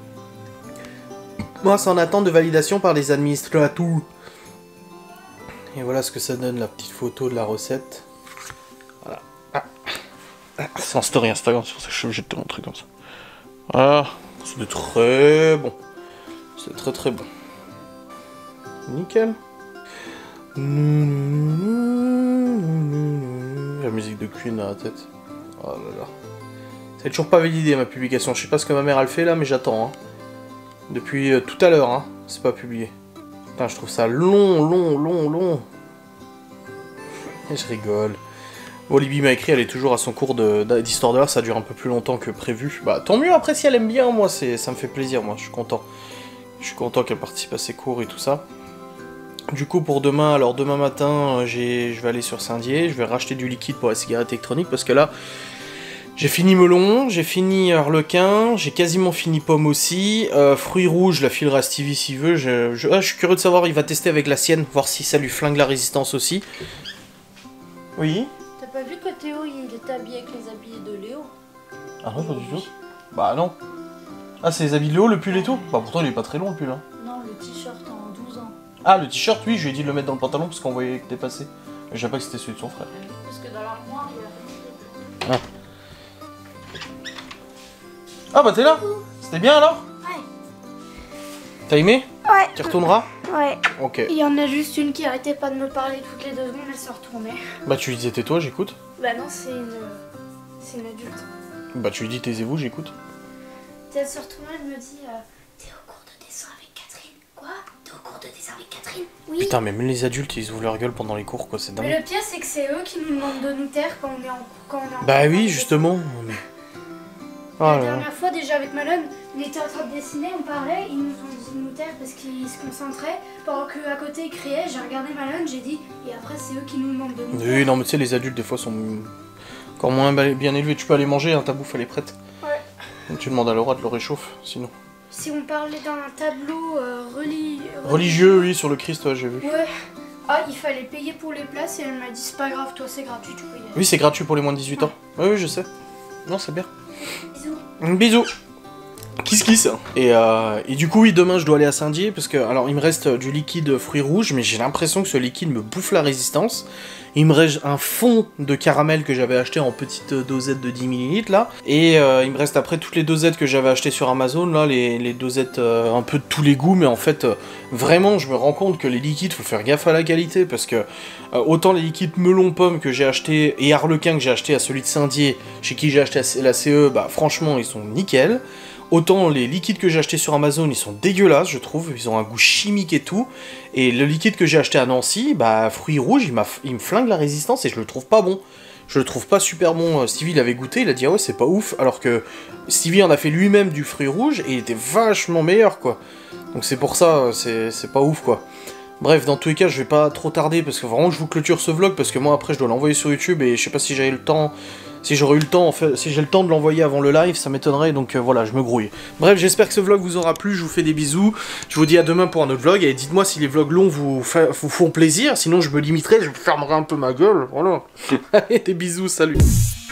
Moi, c'est en attente de validation par les administrateurs. Et voilà ce que ça donne, la petite photo de la recette. Voilà. Ah. C'est en story Instagram, c'est pour ça que je suis obligé de te montrer comme ça. Voilà, c'est très bon. C'est très très bon. Nickel. La musique de Queen dans la tête. Oh là là. C'est toujours pas validé ma publication. Je sais pas ce que ma mère a le fait là, mais j'attends. Hein. Depuis euh, tout à l'heure, hein. C'est pas publié. Putain, je trouve ça long, long, long, long. Et je rigole. Bon, Libby m'a écrit, elle est toujours à son cours d'histoire de l'art, ça dure un peu plus longtemps que prévu. Bah, tant mieux, après, si elle aime bien, moi, ça me fait plaisir, moi, je suis content. Je suis content qu'elle participe à ses cours et tout ça. Du coup, pour demain, alors demain matin, je vais aller sur Saint-Dié, je vais racheter du liquide pour la cigarette électronique, parce que là, j'ai fini melon, j'ai fini harlequin, j'ai quasiment fini pomme aussi. Euh, fruits rouges, la filerai à Stevie s'il veut. Je, je, ah, je suis curieux de savoir, il va tester avec la sienne, voir si ça lui flingue la résistance aussi. Oui. T'as pas vu que Théo il est habillé avec les habits de Léo? Ah non, pas du tout. Bah non. Ah, c'est les habits de Léo, le pull et tout? Bah pourtant il est pas très long le pull. Hein. Non, le t-shirt en douze ans. Ah, le t-shirt, oui, je lui ai dit de le mettre dans le pantalon parce qu'on voyait que t'es passé. Mais je savais pas que c'était celui de son frère. Parce que dans l'armoire, il y a... Ah. Ah bah t'es là? C'était bien alors? Ouais. T'as aimé? Ouais. Tu retourneras? Ouais. Ok. Il y en a juste une qui arrêtait pas de me parler toutes les deux secondes, elle se retournait. Bah tu lui disais tais-toi, j'écoute. Bah non, c'est une... c'est une adulte. Bah tu lui dis taisez-vous, j'écoute. Elle se retournait, elle me dit euh, t'es au cours de dessin avec Catherine? Quoi? T'es au cours de dessin avec Catherine? Oui. Putain, mais même les adultes, ils ouvrent leur gueule pendant les cours, quoi, c'est dingue. Mais le pire, c'est que c'est eux qui nous demandent de nous taire quand on est en... Quand on est en Bah oui, justement. Mais... Oh La là là. dernière fois, déjà avec Malone, il était en train de dessiner, on parlait, ils nous ont dit de nous taire parce qu'ils se concentraient. Pendant qu'à côté, ils criaient, j'ai regardé Malone, j'ai dit, et après, c'est eux qui nous demandent de nous taire. Oui, non, mais tu sais, les adultes, des fois, sont encore moins bien élevés. Tu peux aller manger, hein, ta bouffe, elle est prête. Ouais. Donc, tu demandes à Laura de le réchauffe, sinon. Si on parlait d'un tableau euh, reli... Religieux, oui, sur le Christ, ouais, j'ai vu. Ouais. Ah, il fallait payer pour les places et elle m'a dit, c'est pas grave, toi, c'est gratuit, tu peux y aller. Oui, c'est gratuit pour les moins de dix-huit ans. Oui, oui, je sais. Non, c'est bien. Bisous. Bisous. Kiss kiss. Et, euh, et du coup, oui, demain, je dois aller à Saint-Dié, parce que, alors, il me reste du liquide fruits rouges, mais j'ai l'impression que ce liquide me bouffe la résistance. Il me reste un fond de caramel que j'avais acheté en petite dosette de dix millilitres, là. Et euh, il me reste après toutes les dosettes que j'avais achetées sur Amazon, là, les, les dosettes euh, un peu de tous les goûts, mais en fait, euh, vraiment, je me rends compte que les liquides, faut faire gaffe à la qualité, parce que euh, autant les liquides melon-pomme que j'ai acheté, et harlequin que j'ai acheté à celui de Saint-Dié, chez qui j'ai acheté la C E, bah franchement, ils sont nickel. Autant les liquides que j'ai achetés sur Amazon, ils sont dégueulasses, je trouve, ils ont un goût chimique et tout. Et le liquide que j'ai acheté à Nancy, bah, fruits rouges, il, il me flingue la résistance et je le trouve pas bon. Je le trouve pas super bon. Stevie, il avait goûté, il a dit, ah ouais, c'est pas ouf. Alors que Stevie en a fait lui-même du fruit rouge et il était vachement meilleur, quoi. Donc c'est pour ça, c'est pas ouf, quoi. Bref, dans tous les cas, je vais pas trop tarder parce que vraiment je vous clôture ce vlog parce que moi après je dois l'envoyer sur YouTube et je sais pas si j'avais le temps, si j'aurais eu le temps, en fait, si j'ai le temps de l'envoyer avant le live, ça m'étonnerait, donc euh, voilà, je me grouille. Bref, j'espère que ce vlog vous aura plu, je vous fais des bisous, je vous dis à demain pour un autre vlog, et dites-moi si les vlogs longs vous, vous font plaisir, sinon je me limiterai, je fermerai un peu ma gueule, voilà. Allez, des bisous, salut.